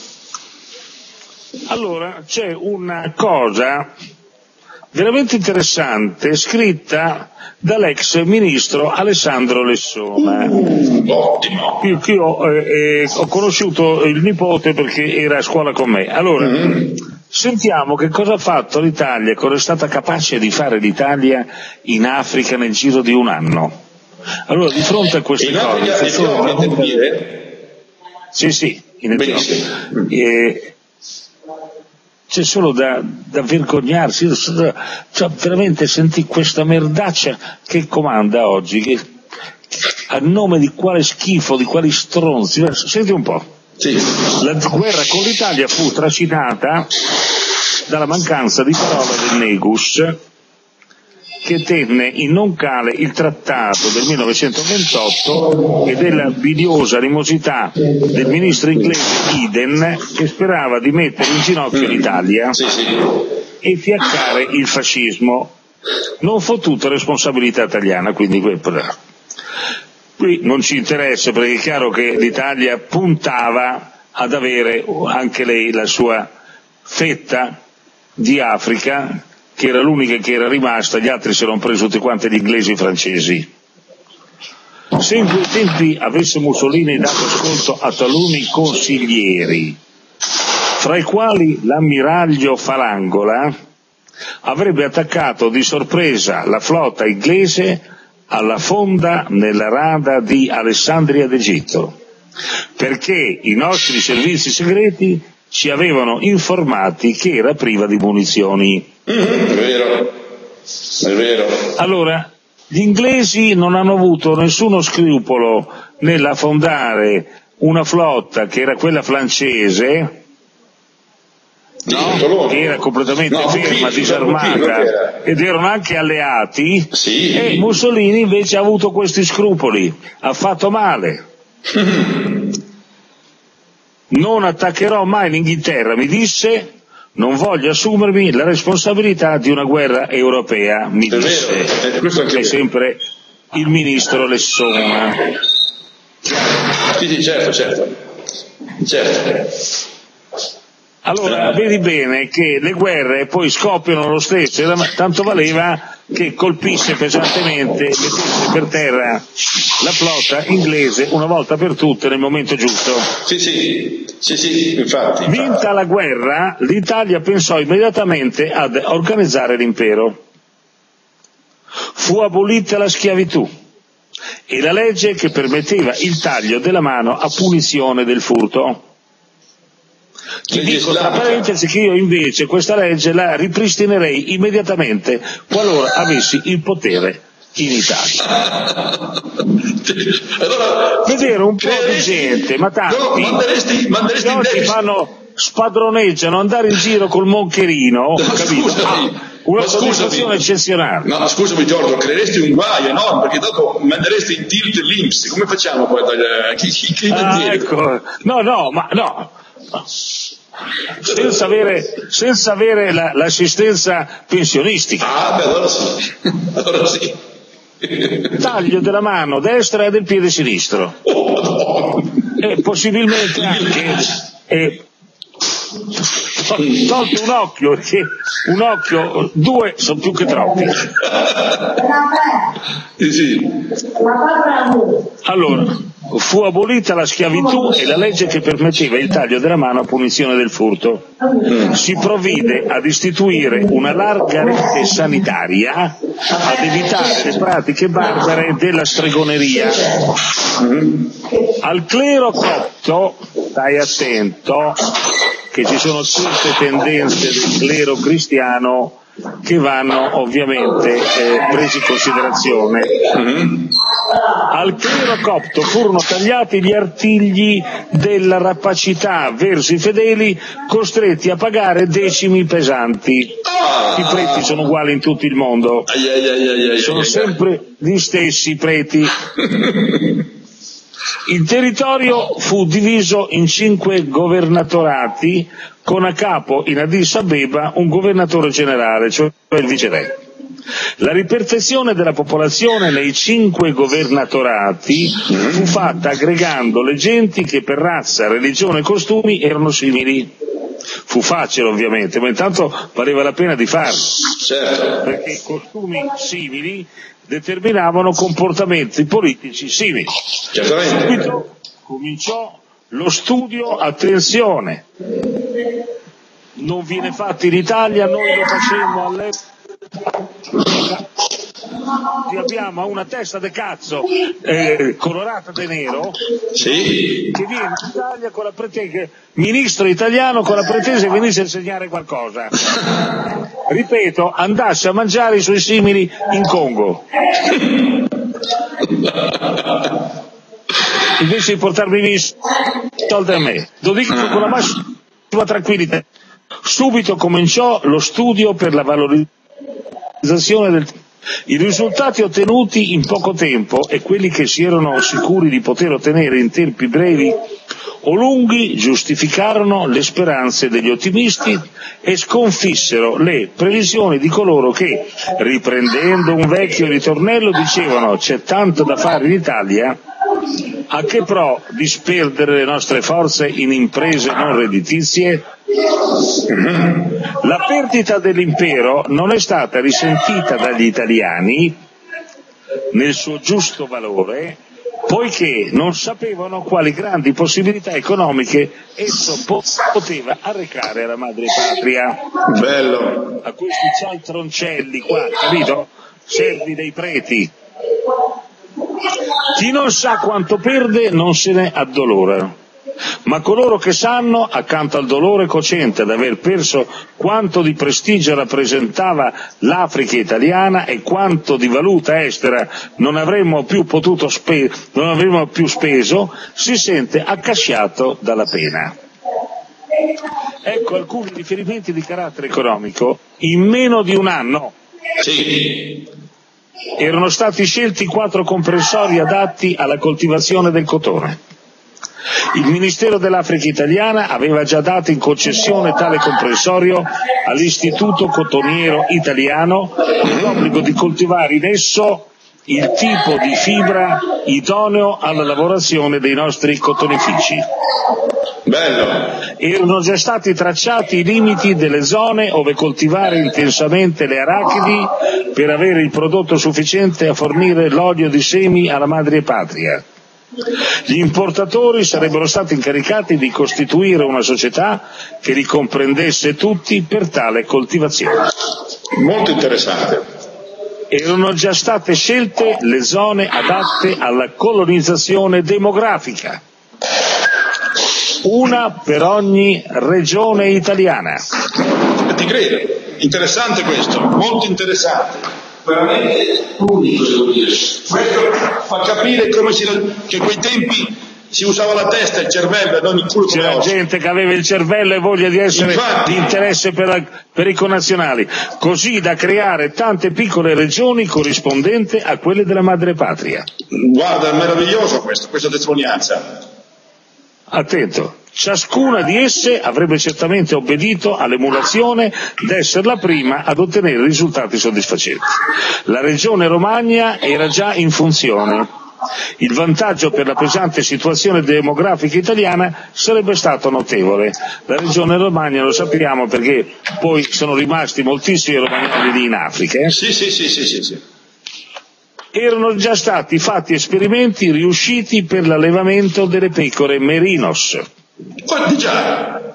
Allora, c'è una cosa veramente interessante scritta dall'ex ministro Alessandro Lessona. Uh, ottimo. Io, io eh, eh, ho conosciuto il nipote perché era a scuola con me. Allora, mm-hmm. Sentiamo che cosa ha fatto l'Italia, cosa è stata capace di fare l'Italia in Africa nel giro di un anno. Allora, di fronte a queste in cose... Africa, solo da... dire? Sì, sì, in Etiopia. E... c'è solo da, da vergognarsi, cioè, veramente senti questa merdaccia che comanda oggi, che, a nome di quale schifo, di quali stronzi, senti un po'. Sì. La guerra con l'Italia fu trascinata dalla mancanza di parole del Negus che tenne in non cale il trattato del millenovecentoventotto e della biliosa animosità del ministro inglese Eden, che sperava di mettere in ginocchio l'Italia sì, sì. e fiaccare il fascismo. Non fu tutta responsabilità italiana, quindi qui non ci interessa, perché è chiaro che l'Italia puntava ad avere anche lei la sua fetta di Africa, che era l'unica che era rimasta, gli altri si erano presi tutti quanti gli inglesi e i francesi. Se in quei tempi avesse Mussolini dato ascolto a taluni consiglieri, fra i quali l'ammiraglio Falangola, avrebbe attaccato di sorpresa la flotta inglese alla fonda nella rada di Alessandria d'Egitto, perché i nostri servizi segreti ci avevano informati che era priva di munizioni. Mm-hmm, è vero, è vero. Allora, gli inglesi non hanno avuto nessuno scrupolo nell'affondare una flotta che era quella francese, no? Che era completamente no, ferma, Fucchi, disarmata, ed erano anche alleati, sì. E Mussolini invece ha avuto questi scrupoli, ha fatto male. Non attaccherò mai l'Inghilterra, mi disse, non voglio assumermi la responsabilità di una guerra europea, mi è disse. Vero. Eh, questo è sempre il ministro Lessona. Sì, sì, certo, certo. Certo. Allora, vedi bene che le guerre poi scoppiano lo stesso, era, tanto valeva che colpisse pesantemente, mettesse per terra la flotta inglese una volta per tutte nel momento giusto. Sì, sì, sì, sì, infatti, infatti. Vinta la guerra, l'Italia pensò immediatamente ad organizzare l'impero. Fu abolita la schiavitù e la legge che permetteva il taglio della mano a punizione del furto. Ti dico tra parentesi che io invece questa legge la ripristinerei immediatamente qualora avessi il potere in Italia. Allora, vedere un po' di gente, ma tanti, no, manderesti, manderesti che oggi fanno, spadroneggiano, andare in giro col moncherino, no, capito? Scusami, ah, una soddisfazione eccezionale. No, scusami Giorgio, creeresti un guaio enorme, perché dopo manderesti in tilt l'I N P S, come facciamo poi? Chi, chi, chi ah, ecco. No, no, ma no. Senza avere, senza avere la, l'assistenza pensionistica. Ah, beh, allora sì. Allora sì. Taglio della mano destra e del piede sinistro. Oh, e possibilmente anche eh, tolto un occhio, perché un occhio, due sono più che troppi. Sì, sì. Allora, fu abolita la schiavitù e la legge che permetteva il taglio della mano a punizione del furto. Si provvide ad istituire una larga rete sanitaria ad evitare le pratiche barbare della stregoneria. Al clero copto, stai attento, che ci sono certe tendenze del clero cristiano che vanno ovviamente eh, presi in considerazione. Mm-hmm. Al clero copto furono tagliati gli artigli della rapacità verso i fedeli, costretti a pagare decimi pesanti. I preti sono uguali in tutto il mondo, sono sempre gli stessi preti. Il territorio fu diviso in cinque governatorati, con a capo in Addis Abeba un governatore generale, cioè il viceré. La ripartizione della popolazione nei cinque governatorati fu fatta aggregando le genti che per razza, religione e costumi erano simili. Fu facile ovviamente, ma intanto valeva la pena di farlo, certo. Perché costumi simili determinavano comportamenti politici simili. Certamente. Subito cominciò lo studio, attenzione, non viene fatto in Italia, noi lo facemmo all'epoca. Abbiamo una testa de cazzo eh, colorata de nero, sì, che viene in Italia con la pretesa, ministro italiano con la pretesa che venisse a insegnare qualcosa. Ripeto, andasse a mangiare i suoi simili in Congo invece di portarmi via soldi a me. Lo dico con la massima tranquillità. Subito cominciò lo studio per la valorizzazione del I risultati ottenuti in poco tempo e quelli che si erano sicuri di poter ottenere in tempi brevi o lunghi giustificarono le speranze degli ottimisti e sconfissero le previsioni di coloro che, riprendendo un vecchio ritornello, dicevano: c'è tanto da fare in Italia, a che pro disperdere le nostre forze in imprese non redditizie? La perdita dell'impero non è stata risentita dagli italiani nel suo giusto valore, poiché non sapevano quali grandi possibilità economiche esso po- poteva arrecare alla madre patria. Bello. A questi cialtroncelli qua, capito? Servi dei preti. Chi non sa quanto perde non se ne addolora, ma coloro che sanno, accanto al dolore cocente ad aver perso quanto di prestigio rappresentava l'Africa italiana e quanto di valuta estera non avremmo più potuto spe- non avremmo più speso, si sente accasciato dalla pena. Ecco alcuni riferimenti di carattere economico. In meno di un anno Sì. erano stati scelti quattro comprensori adatti alla coltivazione del cotone. Il Ministero dell'Africa italiana aveva già dato in concessione tale comprensorio all'Istituto Cotoniero Italiano l'obbligo di coltivare in esso il tipo di fibra idoneo alla lavorazione dei nostri cotonifici. Bello. Erano già stati tracciati i limiti delle zone ove coltivare intensamente le arachidi per avere il prodotto sufficiente a fornire l'olio di semi alla madre patria. Gli importatori sarebbero stati incaricati di costituire una società che li comprendesse tutti per tale coltivazione. Molto interessante. Erano già state scelte le zone adatte alla colonizzazione demografica, una per ogni regione italiana. Ti credo, interessante questo, molto interessante. Veramente unico, devo dire. Questo fa capire come si, che quei tempi si usava la testa e il cervello e non il culo. C'era gente che aveva il cervello e voglia di essere Infatti, di interesse per, la, per i connazionali, così da creare tante piccole regioni corrispondenti a quelle della madre patria. Guarda, è meraviglioso questo, questa testimonianza. Attento, ciascuna di esse avrebbe certamente obbedito all'emulazione d'essere la prima ad ottenere risultati soddisfacenti. La regione Romagna era già in funzione. Il vantaggio per la pesante situazione demografica italiana sarebbe stato notevole. La regione Romagna lo sappiamo perché poi sono rimasti moltissimi romagnoli lì in Africa. Eh? Sì, sì, sì, sì, sì, sì. Erano già stati fatti esperimenti riusciti per l'allevamento delle pecore merinos. Guardi già.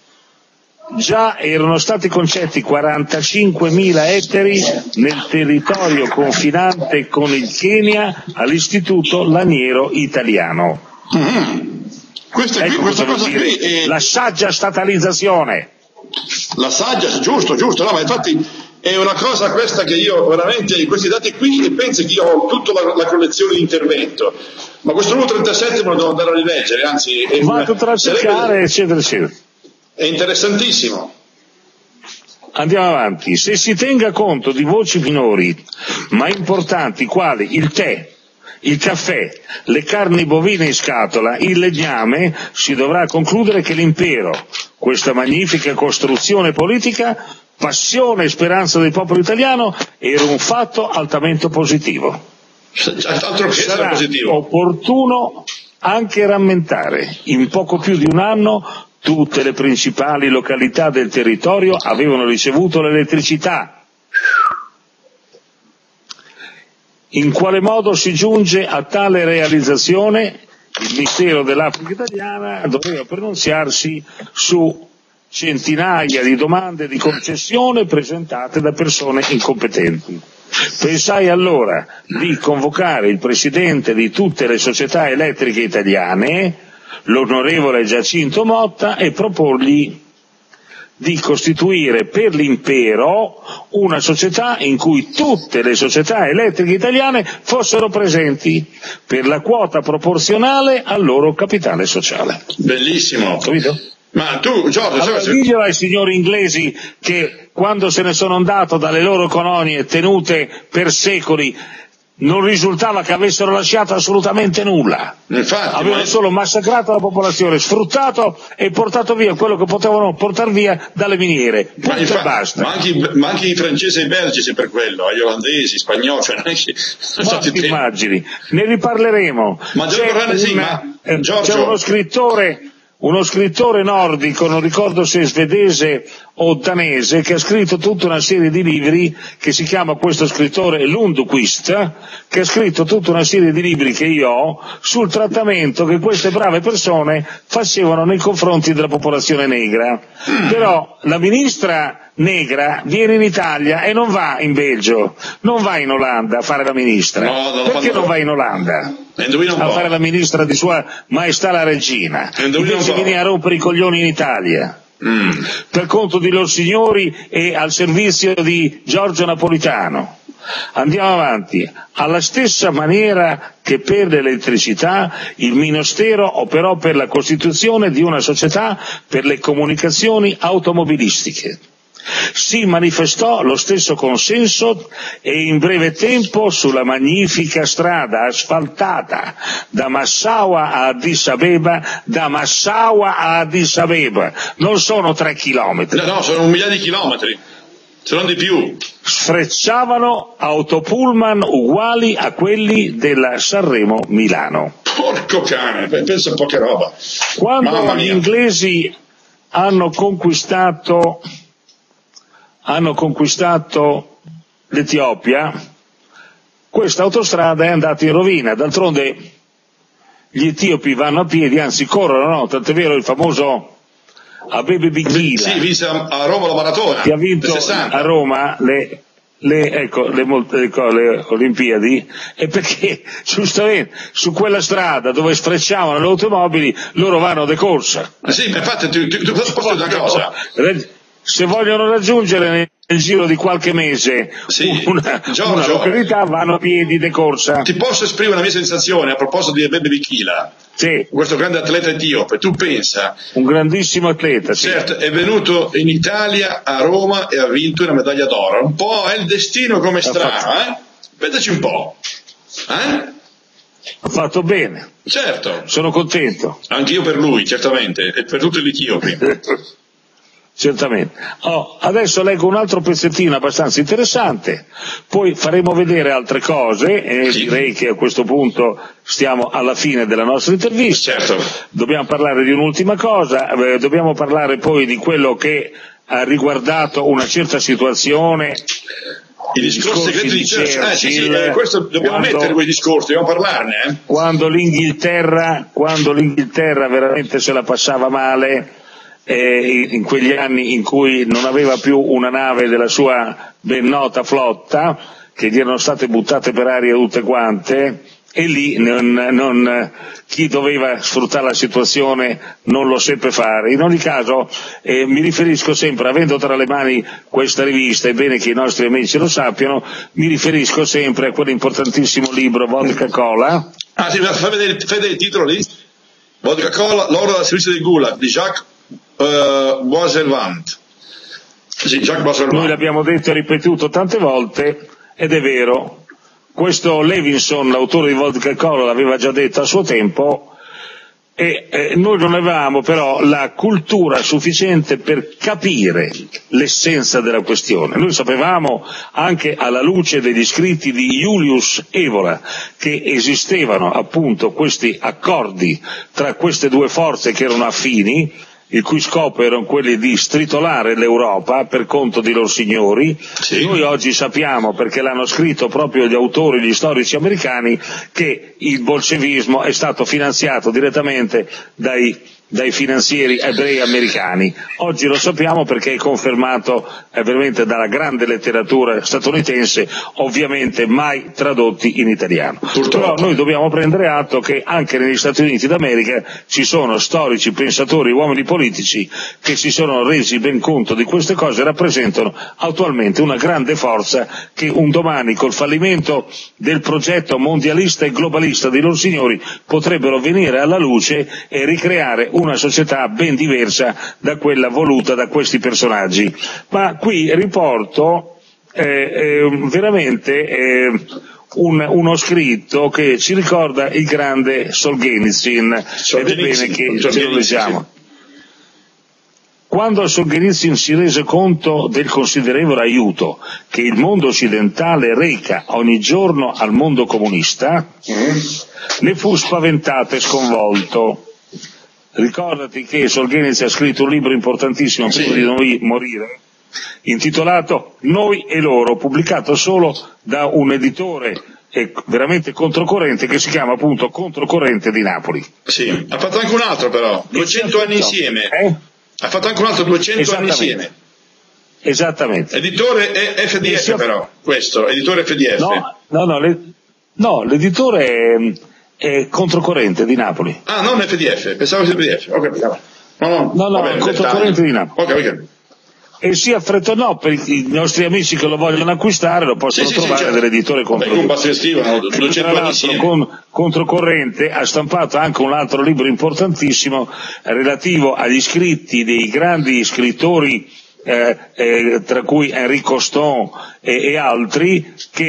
Già erano stati concetti quarantacinquemila ettari nel territorio confinante con il Kenya all'Istituto Laniero Italiano. Mm-hmm. Questa, Ecco qui, questa cosa cosa vuol dire. qui è... La saggia statalizzazione. La saggia, giusto, giusto, no, ma infatti è una cosa questa che io veramente, questi dati qui, e penso che io ho tutta la, la collezione di intervento, ma questo numero trentasette me lo devo andare a rileggere, anzi è, Va tutto a cercare, sarebbe, eccetera, eccetera. È interessantissimo. Andiamo avanti. Se si tenga conto di voci minori ma importanti quali il tè, il caffè, le carni bovine in scatola, il legname, si dovrà concludere che l'impero, questa magnifica costruzione politica, passione e speranza del popolo italiano, era un fatto altamente positivo. Altro che Sarà positivo. opportuno anche rammentare, in poco più di un anno tutte le principali località del territorio avevano ricevuto l'elettricità. In quale modo si giunge a tale realizzazione? Il Ministero dell'Africa italiana doveva pronunziarsi su centinaia di domande di concessione presentate da persone incompetenti. Pensai allora di convocare il presidente di tutte le società elettriche italiane, l'onorevole Giacinto Motta, e proporgli di costituire per l'impero una società in cui tutte le società elettriche italiane fossero presenti per la quota proporzionale al loro capitale sociale. Bellissimo. Capito? Ma tu, Giorgio, allora, se... diglielo ai signori inglesi che quando se ne sono andato dalle loro colonie tenute per secoli, non risultava che avessero lasciato assolutamente nulla. Infatti, avevano ma... solo massacrato la popolazione, sfruttato e portato via quello che potevano portare via dalle miniere. Ma, infatti, basta. Ma, anche, ma anche i francesi e i belgi per quello, gli olandesi, gli spagnoli, cioè non è che... Ma ti immagini, ne riparleremo. Ma, c'è, parlarne, sì, ma eh, c'è uno scrittore uno scrittore nordico, non ricordo se svedese o danese, che ha scritto tutta una serie di libri, che si chiama questo scrittore Lundquist, che ha scritto tutta una serie di libri che io ho sul trattamento che queste brave persone facevano nei confronti della popolazione negra. Però la ministra negra viene in Italia e non va in Belgio, non va in Olanda a fare la ministra. No, no, perché no. non va in Olanda a fare la ministra di Sua Maestà la Regina? Invece viene a rompere i coglioni in Italia. Mm. Per conto di loro signori e al servizio di Giorgio Napolitano. Andiamo avanti. Alla stessa maniera che per l'elettricità, il Ministero operò per la costituzione di una società per le comunicazioni automobilistiche. Si manifestò lo stesso consenso e in breve tempo sulla magnifica strada asfaltata da Massaua a Addis Abeba, da Massaua a Addis Abeba. Non sono tre chilometri. No, no, sono un migliaio di chilometri, se non di più. Sfrecciavano autopullman uguali a quelli della Sanremo-Milano. Porco cane, pensa a poca roba. Quando gli inglesi hanno conquistato hanno conquistato l'Etiopia, questa autostrada è andata in rovina. D'altronde gli etiopi vanno a piedi, anzi corrono, no? Tant'è vero il famoso Abebe Bikila, sì, vinse a Roma la maratona, che ha vinto a Roma le, le, ecco, le, le, le Olimpiadi, e perché giustamente su quella strada dove sfrecciavano le automobili loro vanno de corsa. Sì, ma infatti tu, tu, tu posso dire una cosa. Se vogliono raggiungere nel, nel giro di qualche mese sì, una, Giorgio, una località, vanno a piedi de corsa. Ti posso esprimere la mia sensazione a proposito di Abebe Bikila, sì. Questo grande atleta etiope. Tu pensa, un grandissimo atleta, sì. Certo, è venuto in Italia, a Roma, e ha vinto una medaglia d'oro. Un po' è il destino come strano, eh? Pensaci un po', eh? Ha fatto bene. Certo. Sono contento. Anch'io per lui, certamente, e per tutti gli etiopi. Certamente. Oh, adesso leggo un altro pezzettino abbastanza interessante, poi faremo vedere altre cose e sì. Direi che a questo punto stiamo alla fine della nostra intervista. Certo. Dobbiamo parlare di un'ultima cosa, eh, dobbiamo parlare poi di quello che ha riguardato una certa situazione. I discorsi segreti di Churchill, eh, sì, sì, eh, questo dobbiamo quando, mettere quei discorsi, dobbiamo parlarne. Eh. Quando l'Inghilterra, quando l'Inghilterra veramente se la passava male, Eh, in quegli anni in cui non aveva più una nave della sua ben nota flotta, che gli erano state buttate per aria tutte quante, e lì non, non, chi doveva sfruttare la situazione non lo seppe fare. In ogni caso eh, mi riferisco sempre, avendo tra le mani questa rivista, è bene che i nostri amici lo sappiano, mi riferisco sempre a quell'importantissimo libro Vodka Cola. Ah sì, fai vedere, fai vedere il titolo lì? Vodka Cola, l'oro dal servizio del Gulag, di Jacques Uh, Boisservant. Sì, Jacques Boisservant. Noi l'abbiamo detto e ripetuto tante volte ed è vero. Questo Levinson, l'autore di Vodka Cola, l'aveva già detto a suo tempo, e eh, noi non avevamo però la cultura sufficiente per capire l'essenza della questione. Noi sapevamo, anche alla luce degli scritti di Julius Evola, che esistevano appunto questi accordi tra queste due forze che erano affini, il cui scopo erano quelli di stritolare l'Europa per conto di loro signori. Sì. Noi oggi sappiamo, perché l'hanno scritto proprio gli autori, gli storici americani, che il bolscevismo è stato finanziato direttamente dai dai finanzieri ebrei americani. Oggi lo sappiamo perché è confermato eh, veramente dalla grande letteratura statunitense, ovviamente mai tradotti in italiano. Purtroppo. Però noi dobbiamo prendere atto che anche negli Stati Uniti d'America ci sono storici, pensatori, uomini politici che si sono resi ben conto di queste cose e rappresentano attualmente una grande forza che un domani, col fallimento del progetto mondialista e globalista dei loro signori, potrebbero venire alla luce e ricreare una società ben diversa da quella voluta da questi personaggi. Ma qui riporto eh, eh, veramente eh, un, uno scritto che ci ricorda il grande Solzhenitsyn, ed è bene che ce lo leggiamo. Quando Solzhenitsyn si rese conto del considerevole aiuto che il mondo occidentale reca ogni giorno al mondo comunista, mm. ne fu spaventato e sconvolto. Ricordati che Solzhenitsyn ha scritto un libro importantissimo prima sì. di noi morire, intitolato Noi e loro, pubblicato solo da un editore e veramente controcorrente che si chiama appunto Controcorrente di Napoli. Sì, ha fatto anche un altro però, duecento anni insieme. Eh? Ha fatto anche un altro duecento anni insieme. Esattamente. Editore è F D F sia... però, questo, editore F D F. No, no, no, le... no l'editore è, è Controcorrente di Napoli. Ah, non F D F, pensavo F D F. Ok, no, no, no, no bene, Controcorrente di Napoli. Ok, ok. E si affrettò, no, per i nostri amici che lo vogliono acquistare lo possono sì, trovare sì, certo. dell'editore Controcorrente. Tra l'altro con Controcorrente ha stampato anche un altro libro importantissimo relativo agli scritti dei grandi scrittori eh, eh, tra cui Henri Coston e, e altri che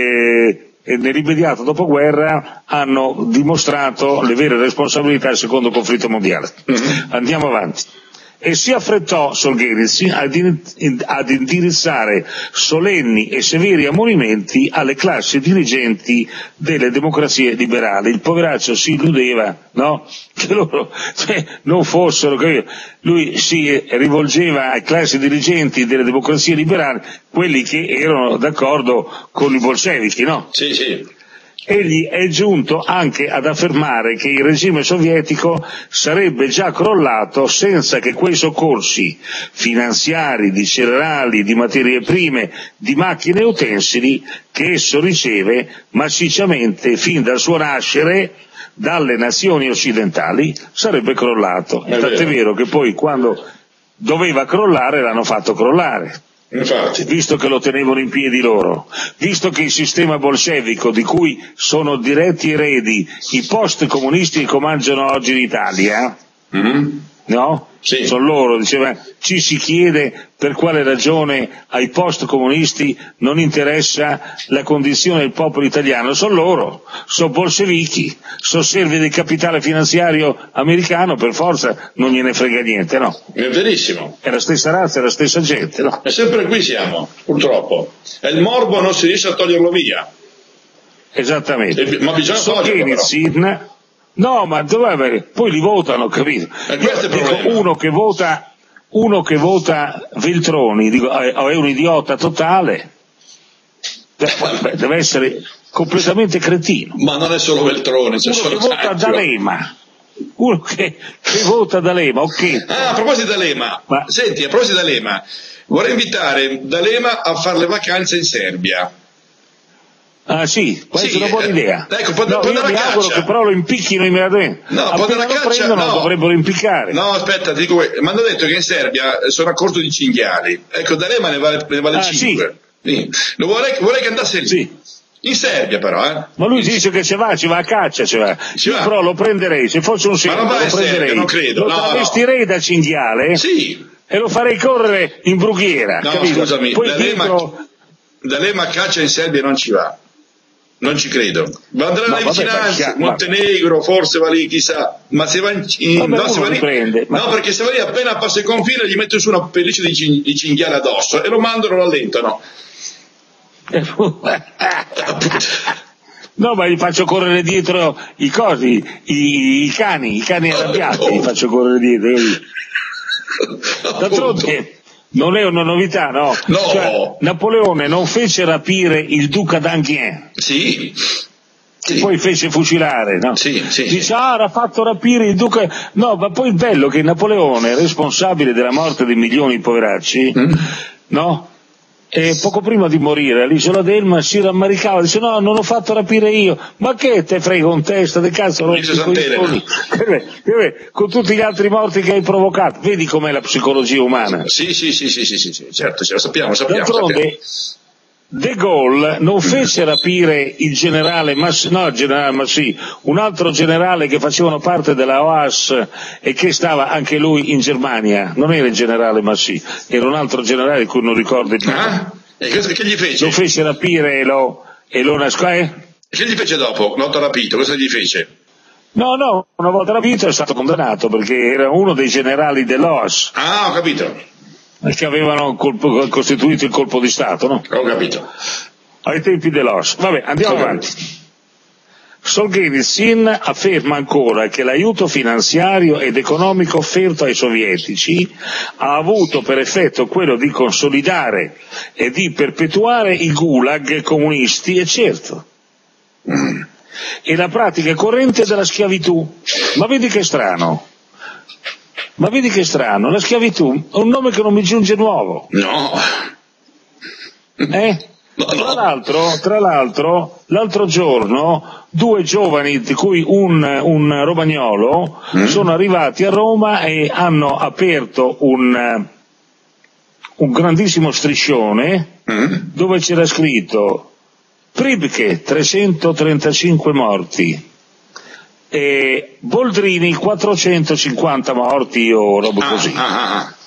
eh, nell'immediato dopoguerra hanno dimostrato le vere responsabilità del secondo conflitto mondiale. Mm-hmm. Andiamo avanti. E si affrettò Solzhenitsyn ad, in, ad indirizzare solenni e severi ammonimenti alle classi dirigenti delle democrazie liberali. Il poveraccio si illudeva, no? Che loro cioè, non fossero, che lui si rivolgeva alle classi dirigenti delle democrazie liberali, quelli che erano d'accordo con i bolscevichi, no? Sì, sì. Egli è giunto anche ad affermare che il regime sovietico sarebbe già crollato senza che quei soccorsi finanziari, di cereali, di materie prime, di macchine e utensili che esso riceve massicciamente fin dal suo nascere dalle nazioni occidentali sarebbe crollato. È tant'è vero che poi quando doveva crollare l'hanno fatto crollare. Infatti. Visto che lo tenevano in piedi loro, visto che il sistema bolscevico di cui sono diretti eredi i post-comunisti che comandano oggi l'Italia, mm-hmm. no? Sì. Sono loro, diceva, ci si chiede per quale ragione ai post-comunisti non interessa la condizione del popolo italiano, sono loro, sono bolscevichi, sono servi del capitale finanziario americano, per forza non gliene frega niente, no? È verissimo. È la stessa razza, è la stessa gente, no? E sempre qui siamo, purtroppo. E il morbo non si riesce a toglierlo via. Esattamente. E, ma bisogna toglierlo però. No, ma dov'è? Poi li votano, capito? E questo è il problema. Uno che vota, uno che vota Veltroni, dico, è un idiota totale, deve essere completamente cretino. Ma non è solo Veltroni, c'è uno solo che vota D'Alema, uno che, che vota D'Alema, ok. Ah, a proposito di D'Alema, ma... senti, a proposito di D'Alema, vorrei invitare D'Alema a fare le vacanze in Serbia. Ah sì, questa sì, è una buona idea. Ecco, può, no, può io mi auguro che però lo impicchino immediatamente. No, appena lo caccia, prendono no. dovrebbero impiccare. No, aspetta, ti dico, mi hanno detto che in Serbia sono a corto di cinghiali. Ecco, D'Alema ne vale, ne vale ah, cinque. Sì. Sì. Lo vorrei, vorrei che andasse lì. Sì. In Serbia però, eh. Ma lui dice che ci va, ci va a caccia, ci va. Ci io va. Però lo prenderei, se fosse un serbo, Ma non va lo in prenderei. Serbia, non credo. Lo no, travestirei no. da cinghiale. Sì. E lo farei correre in brughiera. No, capito? scusami, Poi D'Alema, dietro... D'Alema a caccia in Serbia non ci va. Non ci credo. Va andrà alle vicinanze, Montenegro, forse va lì, chissà. Ma se va in, in vabbè, no, se va lì, prende, ma... no, perché se va lì appena passa il confine gli mette su una pelliccia di, cing- di cinghiale addosso e lo mandano, lo allentano. No, ma gli faccio correre dietro i cosi, i, i cani, i cani arrabbiati, oh, gli faccio correre dietro. D'altronde non è una novità, no? No. Cioè, Napoleone non fece rapire il duca d'Enghien. Sì. Che sì. poi fece fucilare, no? Sì, sì, Dice, sì. ah, era fatto rapire il duca... No, ma poi il bello che Napoleone, responsabile della morte di milioni di poveracci, mm. no? E poco prima di morire all'isola d'Elma si rammaricava, dice no, non ho fatto rapire io, ma che te frega un testa di cazzo, con tutti gli altri morti che hai provocato, vedi com'è la psicologia umana. Sì, sì, sì, sì, sì, sì, sì certo, ce lo sappiamo, sappiamo. D'altronde, sappiamo. De Gaulle non fece rapire il generale Massy, no il generale Massy, un altro generale che facevano parte della O A S e che stava anche lui in Germania, non era il generale Massy, era un altro generale di cui non ricordo il nome. Ah? E che, che gli fece? Lo fece rapire e lo, e lo nascose. Che gli fece dopo? Noto rapito, cosa gli fece? No, no, una volta rapito è stato condannato perché era uno dei generali dell'O A S. Ah, ho capito. Che avevano colpo, costituito il colpo di Stato, no? Ho capito. Ai tempi dell'O A S. Vabbè, andiamo Ho avanti. Solzhenitsyn afferma ancora che l'aiuto finanziario ed economico offerto ai sovietici ha avuto per effetto quello di consolidare e di perpetuare i gulag comunisti, e certo, mm. e la pratica corrente della schiavitù. Ma vedi che strano. Ma vedi che strano, la schiavitù è un nome che non mi giunge nuovo. No. Eh? No, no. Tra l'altro, tra l'altro, l'altro giorno due giovani, di cui un, un romagnolo, mm. sono arrivati a Roma e hanno aperto un, un grandissimo striscione mm. dove c'era scritto Pribke trecentotrentacinque morti. E Boldrini quattrocentocinquanta morti o roba ah, così. Ah, ah.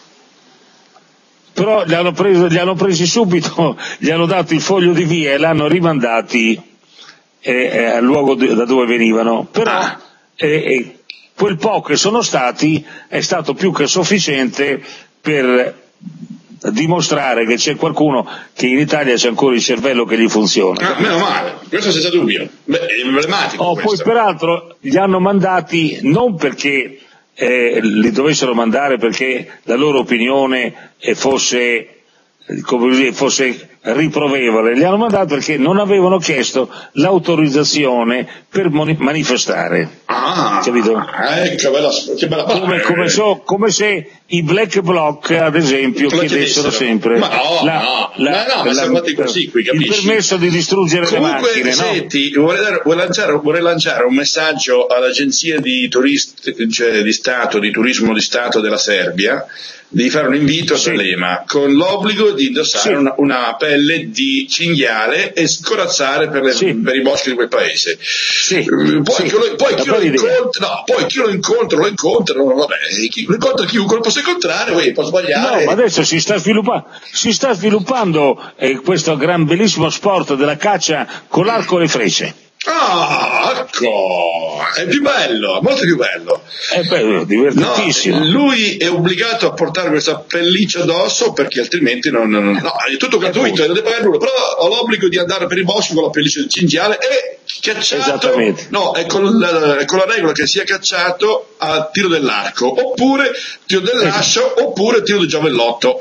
Però li hanno, preso, li hanno presi subito, gli hanno dato il foglio di via e l'hanno rimandati eh, eh, al luogo di, da dove venivano. Però ah. eh, eh, quel po' che sono stati è stato più che sufficiente per dimostrare che c'è qualcuno che in Italia c'è ancora il cervello che gli funziona. Ah, meno male, questo senza dubbio. Beh, è emblematico. Oh, poi peraltro li hanno mandati non perché eh, li dovessero mandare perché la loro opinione eh, fosse, come dire, fosse riprovevole, li hanno mandati perché non avevano chiesto l'autorizzazione per moni- manifestare. Ah, capito? Ecco, bella, che bella come, come, so, come se i black bloc, ad esempio, come chiedessero sempre ma no, la, no, la, no, no, ma siamo andati così qui, il permesso di distruggere Comunque, le macchine. senti, no? vorrei, dare, vorrei, lanciare, vorrei lanciare un messaggio all'agenzia di, turist, cioè di Stato, di turismo di Stato della Serbia, di fare un invito sì. a Salema con l'obbligo di indossare sì. una, una pelle di cinghiale e scorazzare per, le, sì. per i boschi di quel paese. Sì. Poi, sì. Chi, lo, poi chi, lo incontra, no, poi chi lo incontra, lo incontra, vabbè, chi lo incontra chiunque lo possa incontrare, poi può sbagliare. No, ma adesso si sta sviluppando, si sta sviluppando eh, questo gran bellissimo sport della caccia con l'arco e le frecce. Ah, ecco, è più bello, molto più bello. È bello, divertentissimo. No, lui è obbligato a portare questa pelliccia addosso perché altrimenti non, non no, è tutto gratuito, non deve pagare nulla, però ho l'obbligo di andare per i boschi con la pelliccia del cinghiale e cacciato. Esattamente. No, è con, la, è con la regola che sia cacciato a tiro dell'arco, oppure tiro dell'ascio, esatto. oppure tiro del giavellotto.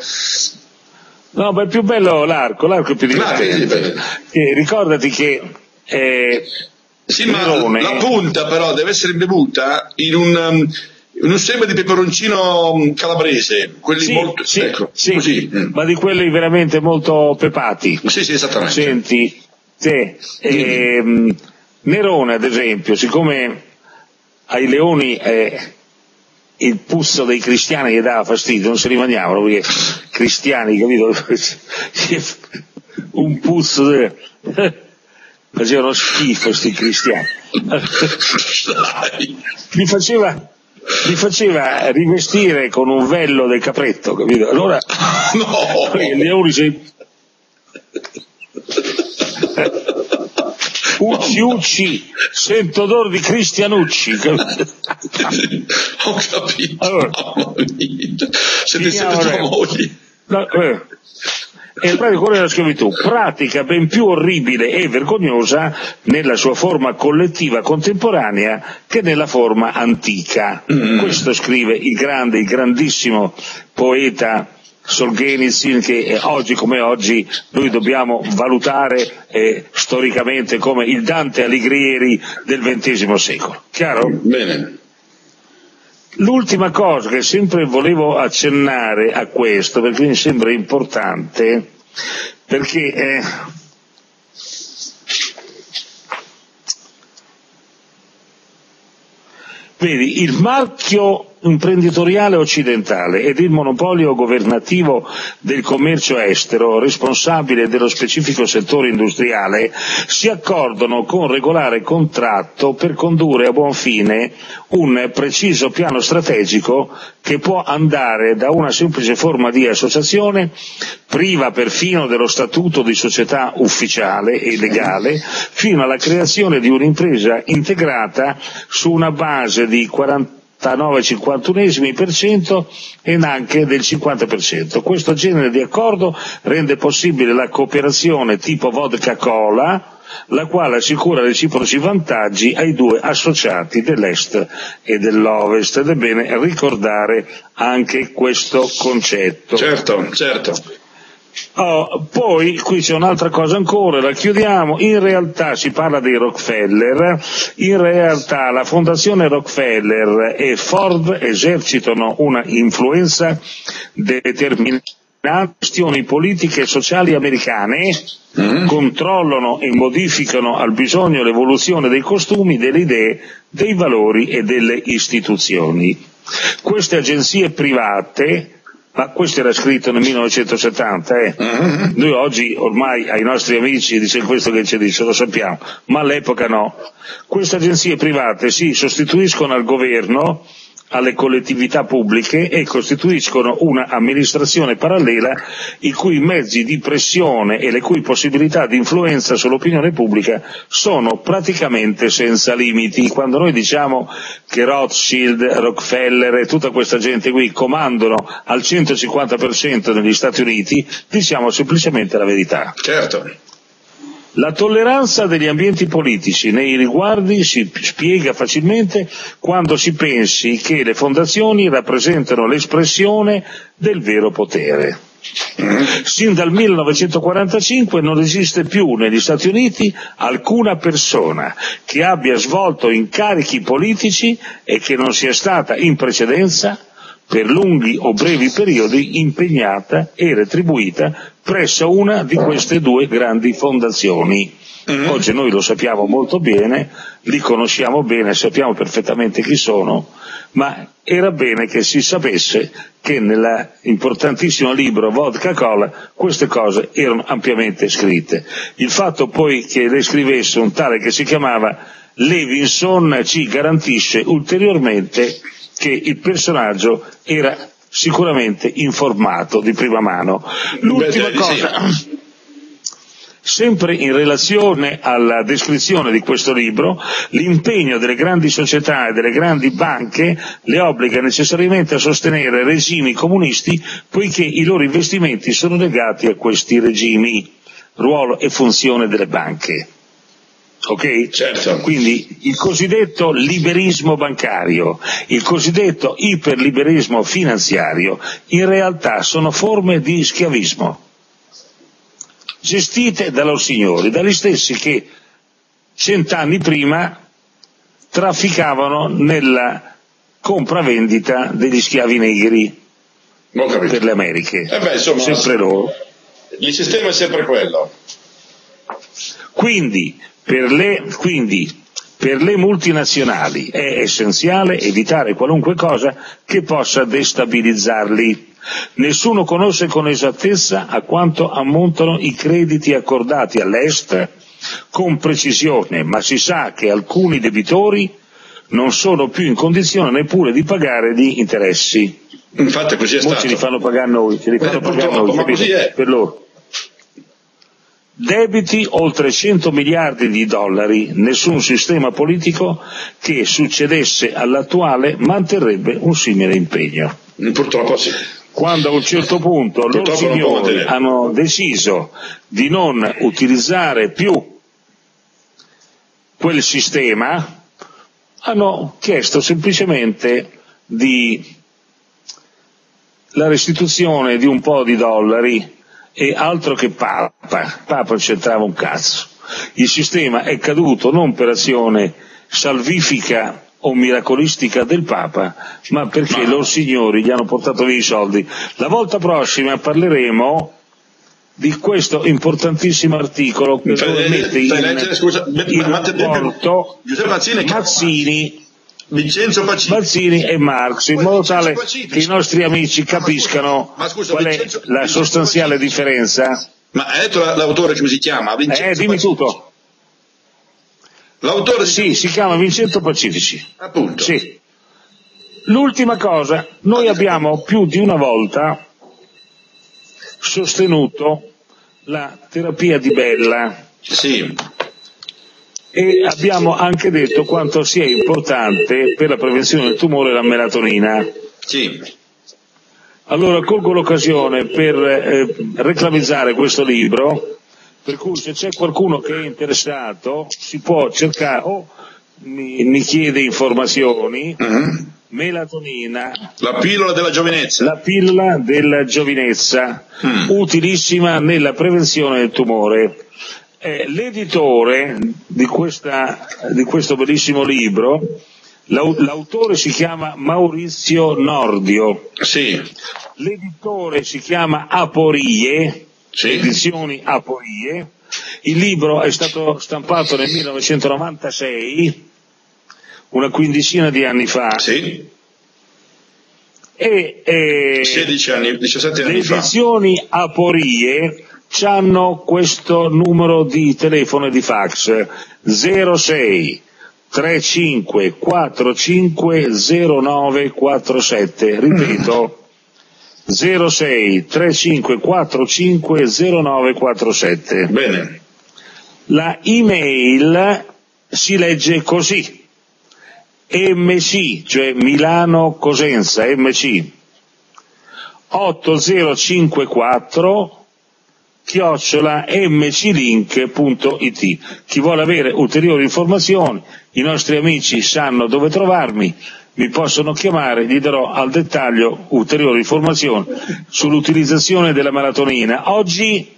No, ma è più bello l'arco, l'arco è più divertente. Eh, ricordati che Eh, sì, ma Nerone. La punta però deve essere bevuta in un, um, in un seme di peperoncino calabrese, quelli sì, molto sì, ecco, sì, così. ma di quelli veramente molto pepati. Sì, sì, esattamente. Senti, te, ehm, Nerone ad esempio, siccome ai leoni eh, il puzzo dei cristiani gli dava fastidio, non se li mangiavano perché cristiani, capito? Un puzzo de... facevano schifo sti cristiani. li faceva li faceva rivestire con un vello del capretto, capito? Allora no, gli leoni si Ucci Ucci, sento odore di cristianucci. Ho capito. Allora, siete sempre tua moglie. No, eh. E pratica della schiavitù, pratica ben più orribile e vergognosa nella sua forma collettiva contemporanea che nella forma antica. Mm. Questo scrive il grande, il grandissimo poeta Solzhenitsyn, che oggi come oggi noi dobbiamo valutare eh, storicamente come il Dante Alighieri del ventesimo secolo. Chiaro? Bene. L'ultima cosa che sempre volevo accennare a questo, perché mi sembra importante, perché eh, vedi, il marchio imprenditoriale occidentale ed il monopolio governativo del commercio estero, responsabile dello specifico settore industriale, si accordano con regolare contratto per condurre a buon fine un preciso piano strategico che può andare da una semplice forma di associazione, priva perfino dello statuto di società ufficiale e legale, fino alla creazione di un'impresa integrata su una base di quarantanove cinquantunesimi per cento e anche del cinquanta per cento. Questo genere di accordo rende possibile la cooperazione tipo vodka-cola, la quale assicura reciproci vantaggi ai due associati dell'Est e dell'Ovest, ed è bene ricordare anche questo concetto. Certo, certo. Oh, poi qui c'è un'altra cosa ancora, la chiudiamo. In realtà si parla dei Rockefeller, in realtà la fondazione Rockefeller e Ford esercitano una influenza determinante questioni politiche e sociali americane, mm. controllano e modificano al bisogno l'evoluzione dei costumi, delle idee, dei valori e delle istituzioni. Queste agenzie private, ma questo era scritto nel millenovecentosettanta, eh. mm. noi oggi ormai ai nostri amici dice questo che ci dice, lo sappiamo, ma all'epoca no. Queste agenzie private si sostituiscono al governo, alle collettività pubbliche e costituiscono una amministrazione parallela i cui mezzi di pressione e le cui possibilità di influenza sull'opinione pubblica sono praticamente senza limiti. Quando noi diciamo che Rothschild, Rockefeller e tutta questa gente qui comandano al centocinquanta per cento negli Stati Uniti, diciamo semplicemente la verità. Certo. La tolleranza degli ambienti politici nei riguardi si spiega facilmente quando si pensi che le fondazioni rappresentano l'espressione del vero potere. Sin dal millenovecentoquarantacinque non esiste più negli Stati Uniti alcuna persona che abbia svolto incarichi politici e che non sia stata in precedenza per lunghi o brevi periodi impegnata e retribuita presso una di queste due grandi fondazioni. Mm-hmm. Oggi noi lo sappiamo molto bene, li conosciamo bene, sappiamo perfettamente chi sono, ma era bene che si sapesse che nell'importantissimo libro Vodka Cola queste cose erano ampiamente scritte. Il fatto poi che le scrivesse un tale che si chiamava Levinson ci garantisce ulteriormente che il personaggio era sicuramente informato di prima mano. L'ultima cosa, sempre in relazione alla descrizione di questo libro, l'impegno delle grandi società e delle grandi banche le obbliga necessariamente a sostenere regimi comunisti poiché i loro investimenti sono legati a questi regimi, ruolo e funzione delle banche. Ok? Certo. Quindi il cosiddetto liberismo bancario, il cosiddetto iperliberismo finanziario, in realtà sono forme di schiavismo, gestite da loro signori, dagli stessi che cent'anni prima trafficavano nella compravendita degli schiavi negri per le Americhe. Eh beh, insomma, sempre loro. Il sistema è sempre quello. Quindi per le, quindi, per le multinazionali è essenziale evitare qualunque cosa che possa destabilizzarli. Nessuno conosce con esattezza a quanto ammontano i crediti accordati all'Est con precisione, ma si sa che alcuni debitori non sono più in condizione neppure di pagare gli interessi. Infatti così è Poi stato. ce li fanno pagare noi, ce li fanno Beh, pagare noi, ma così è. Per loro. Debiti oltre cento miliardi di dollari, nessun sistema politico che succedesse all'attuale manterrebbe un simile impegno. Purtroppo sì. Quando a un certo punto loro signori hanno deciso di non utilizzare più quel sistema, hanno chiesto semplicemente di la restituzione di un po' di dollari. E altro che Papa, Papa non c'entrava un cazzo. Il sistema è caduto non per azione salvifica o miracolistica del Papa, ma perché loro signori gli hanno portato via i soldi. La volta prossima parleremo di questo importantissimo articolo che Fai, mette in leggere, scusa, il ma, rapporto Giuseppe Mazzini, Mazzini Vincenzo Pacifici. Mazzini e Marx, in modo tale che i nostri amici capiscano ma scusa, qual è Vincenzo, la Vincenzo sostanziale Pacifici. differenza. Ma hai detto l'autore come si chiama? Vincenzo Eh, dimmi Pacifici. tutto. L'autore Sì, si chiama Vincenzo Pacifici. Appunto. Sì. L'ultima cosa, noi abbiamo più di una volta sostenuto la terapia di Bella. Sì. E abbiamo anche detto quanto sia importante per la prevenzione del tumore la melatonina. Sì. Allora colgo l'occasione per eh, reclamizzare questo libro, per cui se c'è qualcuno che è interessato si può cercare o mi, mi chiede informazioni. Mm-hmm. Melatonina, La pillola della giovinezza. La pillola della giovinezza, mm. utilissima nella prevenzione del tumore. Eh, l'editore di, questa, di questo bellissimo libro, l'autore si chiama Maurizio Nordio, sì. L'editore si chiama Aporie, sì. Edizioni Aporie, il libro è stato stampato nel millenovecentonovantasei, una quindicina di anni fa, sì. e eh, sedici anni, diciassette anni fa. Le edizioni Aporie hanno questo numero di telefono e di fax zero sei trentacinque quarantacinque zero nove quarantasette, ripeto zero sei trentacinque quarantacinque zero nove quarantasette. Bene. La email si legge così: M C, cioè Milano Cosenza, M C ottomilacinquantaquattro chiocciola mclink punto it. Chi vuole avere ulteriori informazioni, i nostri amici sanno dove trovarmi, mi possono chiamare, gli darò al dettaglio ulteriori informazioni sull'utilizzazione della melatonina. Oggi,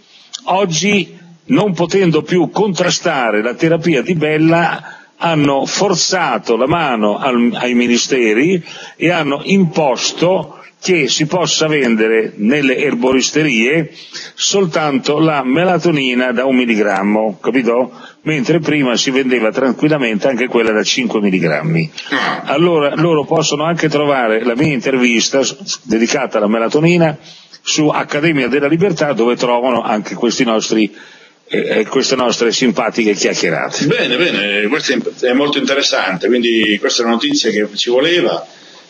oggi non potendo più contrastare la terapia di Bella, hanno forzato la mano al, ai ministeri e hanno imposto che si possa vendere nelle erboristerie soltanto la melatonina da un milligrammo, capito? Mentre prima si vendeva tranquillamente anche quella da cinque milligrammi. Allora loro possono anche trovare la mia intervista dedicata alla melatonina su Accademia della Libertà, dove trovano anche questi nostri eh, queste nostre simpatiche chiacchierate. Bene, bene, questo è molto interessante, quindi questa è una notizia che ci voleva.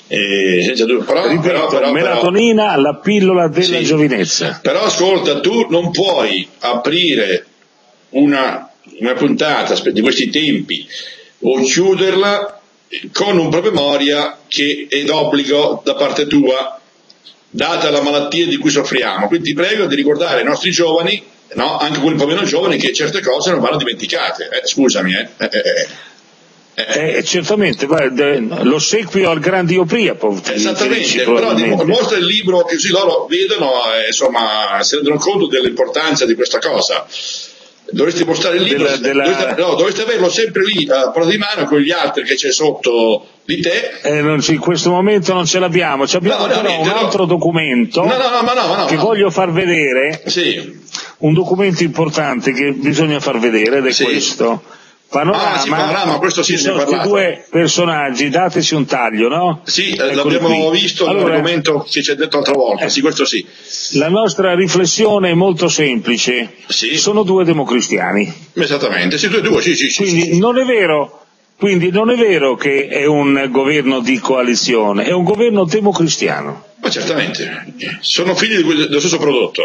Eh, senza dubbio. Però, Ripeto, però, però, melatonina, però, la pillola della sì, giovinezza. Però ascolta, tu non puoi aprire una, una puntata di questi tempi o chiuderla con un promemoria che è d'obbligo da parte tua, data la malattia di cui soffriamo. Quindi ti prego di ricordare ai nostri giovani, no, anche quelli un po' meno giovani, che certe cose non vanno dimenticate. Eh, scusami, eh. eh, eh. Eh, certamente, guarda, l'ossequio al gran Dio Priapov. Esattamente, però mostra il libro che così loro vedono, eh, insomma, si rendono conto dell'importanza di questa cosa. Dovresti mostrare il libro, della, della... Dovresti, no, dovresti averlo sempre lì a portata di mano con gli altri che c'è sotto di te. Eh, non, in questo momento non ce l'abbiamo, ci abbiamo no, però un altro no. documento no, no, no, ma no, ma no, che no. voglio far vedere, sì. un documento importante che bisogna far vedere ed è sì. questo. Panorama, ah, sì, panorama, questo sì, ci sono questi due personaggi, dateci un taglio, no? Sì, eh, l'abbiamo qui. visto allora, nell'argomento che ci ha detto l'altra volta, eh, sì, questo sì. La nostra riflessione è molto semplice, sì. sono due democristiani. Esattamente, sì, due, due, sì, sì, quindi sì, sì. non è vero, quindi non è vero che è un governo di coalizione, è un governo democristiano. Ma certamente, sono figli dello stesso prodotto,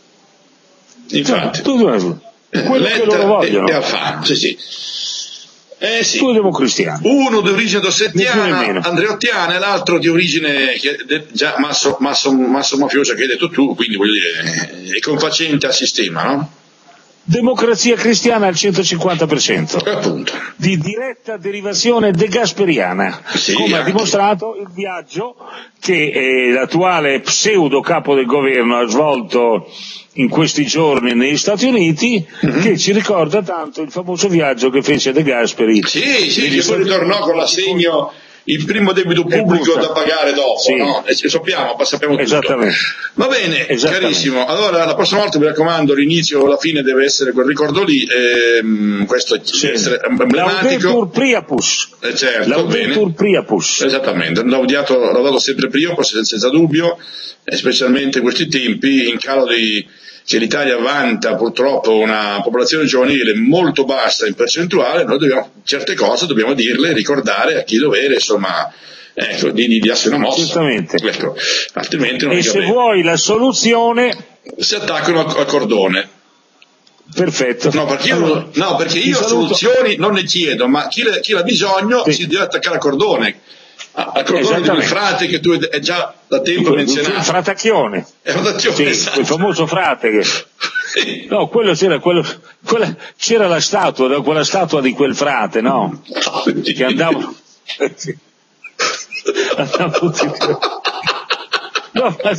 infatti. Tu, tu, tu, quello che loro vogliono. E, e Alfano, sì, sì. Eh sì. Due democristiani. Uno di origine dossettiana, andreottiana, e l'altro di origine che, de, già masso, masso, masso mafiosa che hai detto tu, quindi voglio dire, è confacente al sistema, no? Democrazia cristiana al centocinquanta per cento. Appunto. Di diretta derivazione degasperiana, sì, come anche. ha dimostrato il viaggio che eh, l'attuale pseudo capo del governo ha svolto in questi giorni negli Stati Uniti, mm-hmm. che ci ricorda tanto il famoso viaggio che fece De Gasperi. Sì, sì, che poi ritornò con l'assegno, il primo debito pubblico da pagare dopo, sì. no? E sappiamo, sappiamo tutto. Esattamente. Va bene, carissimo. Allora, la prossima volta mi raccomando, l'inizio o la fine deve essere quel ricordo lì, ehm, questo sì. deve essere emblematico. Laudetur Priapus. Eh, certo, Laudetur bene. Priapus. Esattamente, l'ho odiato, l'ho dato sempre Priapus, senza, senza dubbio, e specialmente in questi tempi, in calo di, che l'Italia vanta purtroppo una popolazione giovanile molto bassa in percentuale, noi dobbiamo, certe cose dobbiamo dirle, ricordare a chi dovere, insomma, ecco, di, di darsi una mossa. Certamente. Ecco, altrimenti non e se vuoi la soluzione, si attaccano al, al cordone. Perfetto. No, perché io, allora, no, perché io soluzioni non ne chiedo, ma chi, le, chi l'ha bisogno sì. si deve attaccare al cordone. Al cordone di quel frate che tu hai già da tempo il, menzionato. Il fratacchione. È fratacchione, sì, esatto. Il famoso frate che... sì. No, quello c'era, quello, quella, c'era la statua, quella statua di quel frate, no? Oh, che andavano... sì. andavano tutti... no, ma...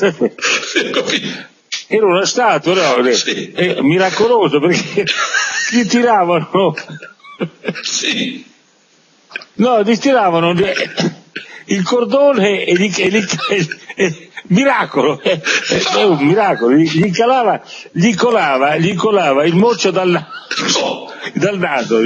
era una statua, no? Sì. È miracoloso perché gli tiravano... sì. No, gli tiravano... il cordone e gli, e gli, e, e, miracolo, è, è un miracolo, gli, gli calava, gli colava, gli colava il moccio dal, no. dal naso.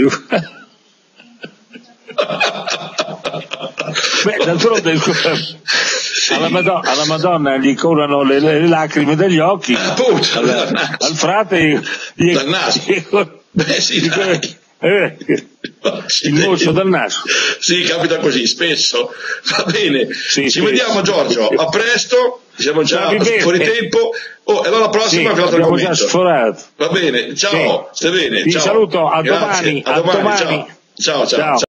Beh, d'altronde sì. alla, Madonna, alla Madonna gli colano le, le, le lacrime dagli occhi, appunto, al, al frate gli, dal naso. Gli, Beh, sì, gli, eh, il moccio dal naso. Sì, capita così spesso. Va bene, sì, ci sì, vediamo Giorgio, a presto, siamo già fuori tempo. Oh, e allora la prossima sì, che l'altro abbiamo argomento. Già sforato. Va bene, ciao, sì. Stai bene. Ti ciao. saluto, a Grazie. domani. A domani, a domani. ciao, ciao. ciao. ciao.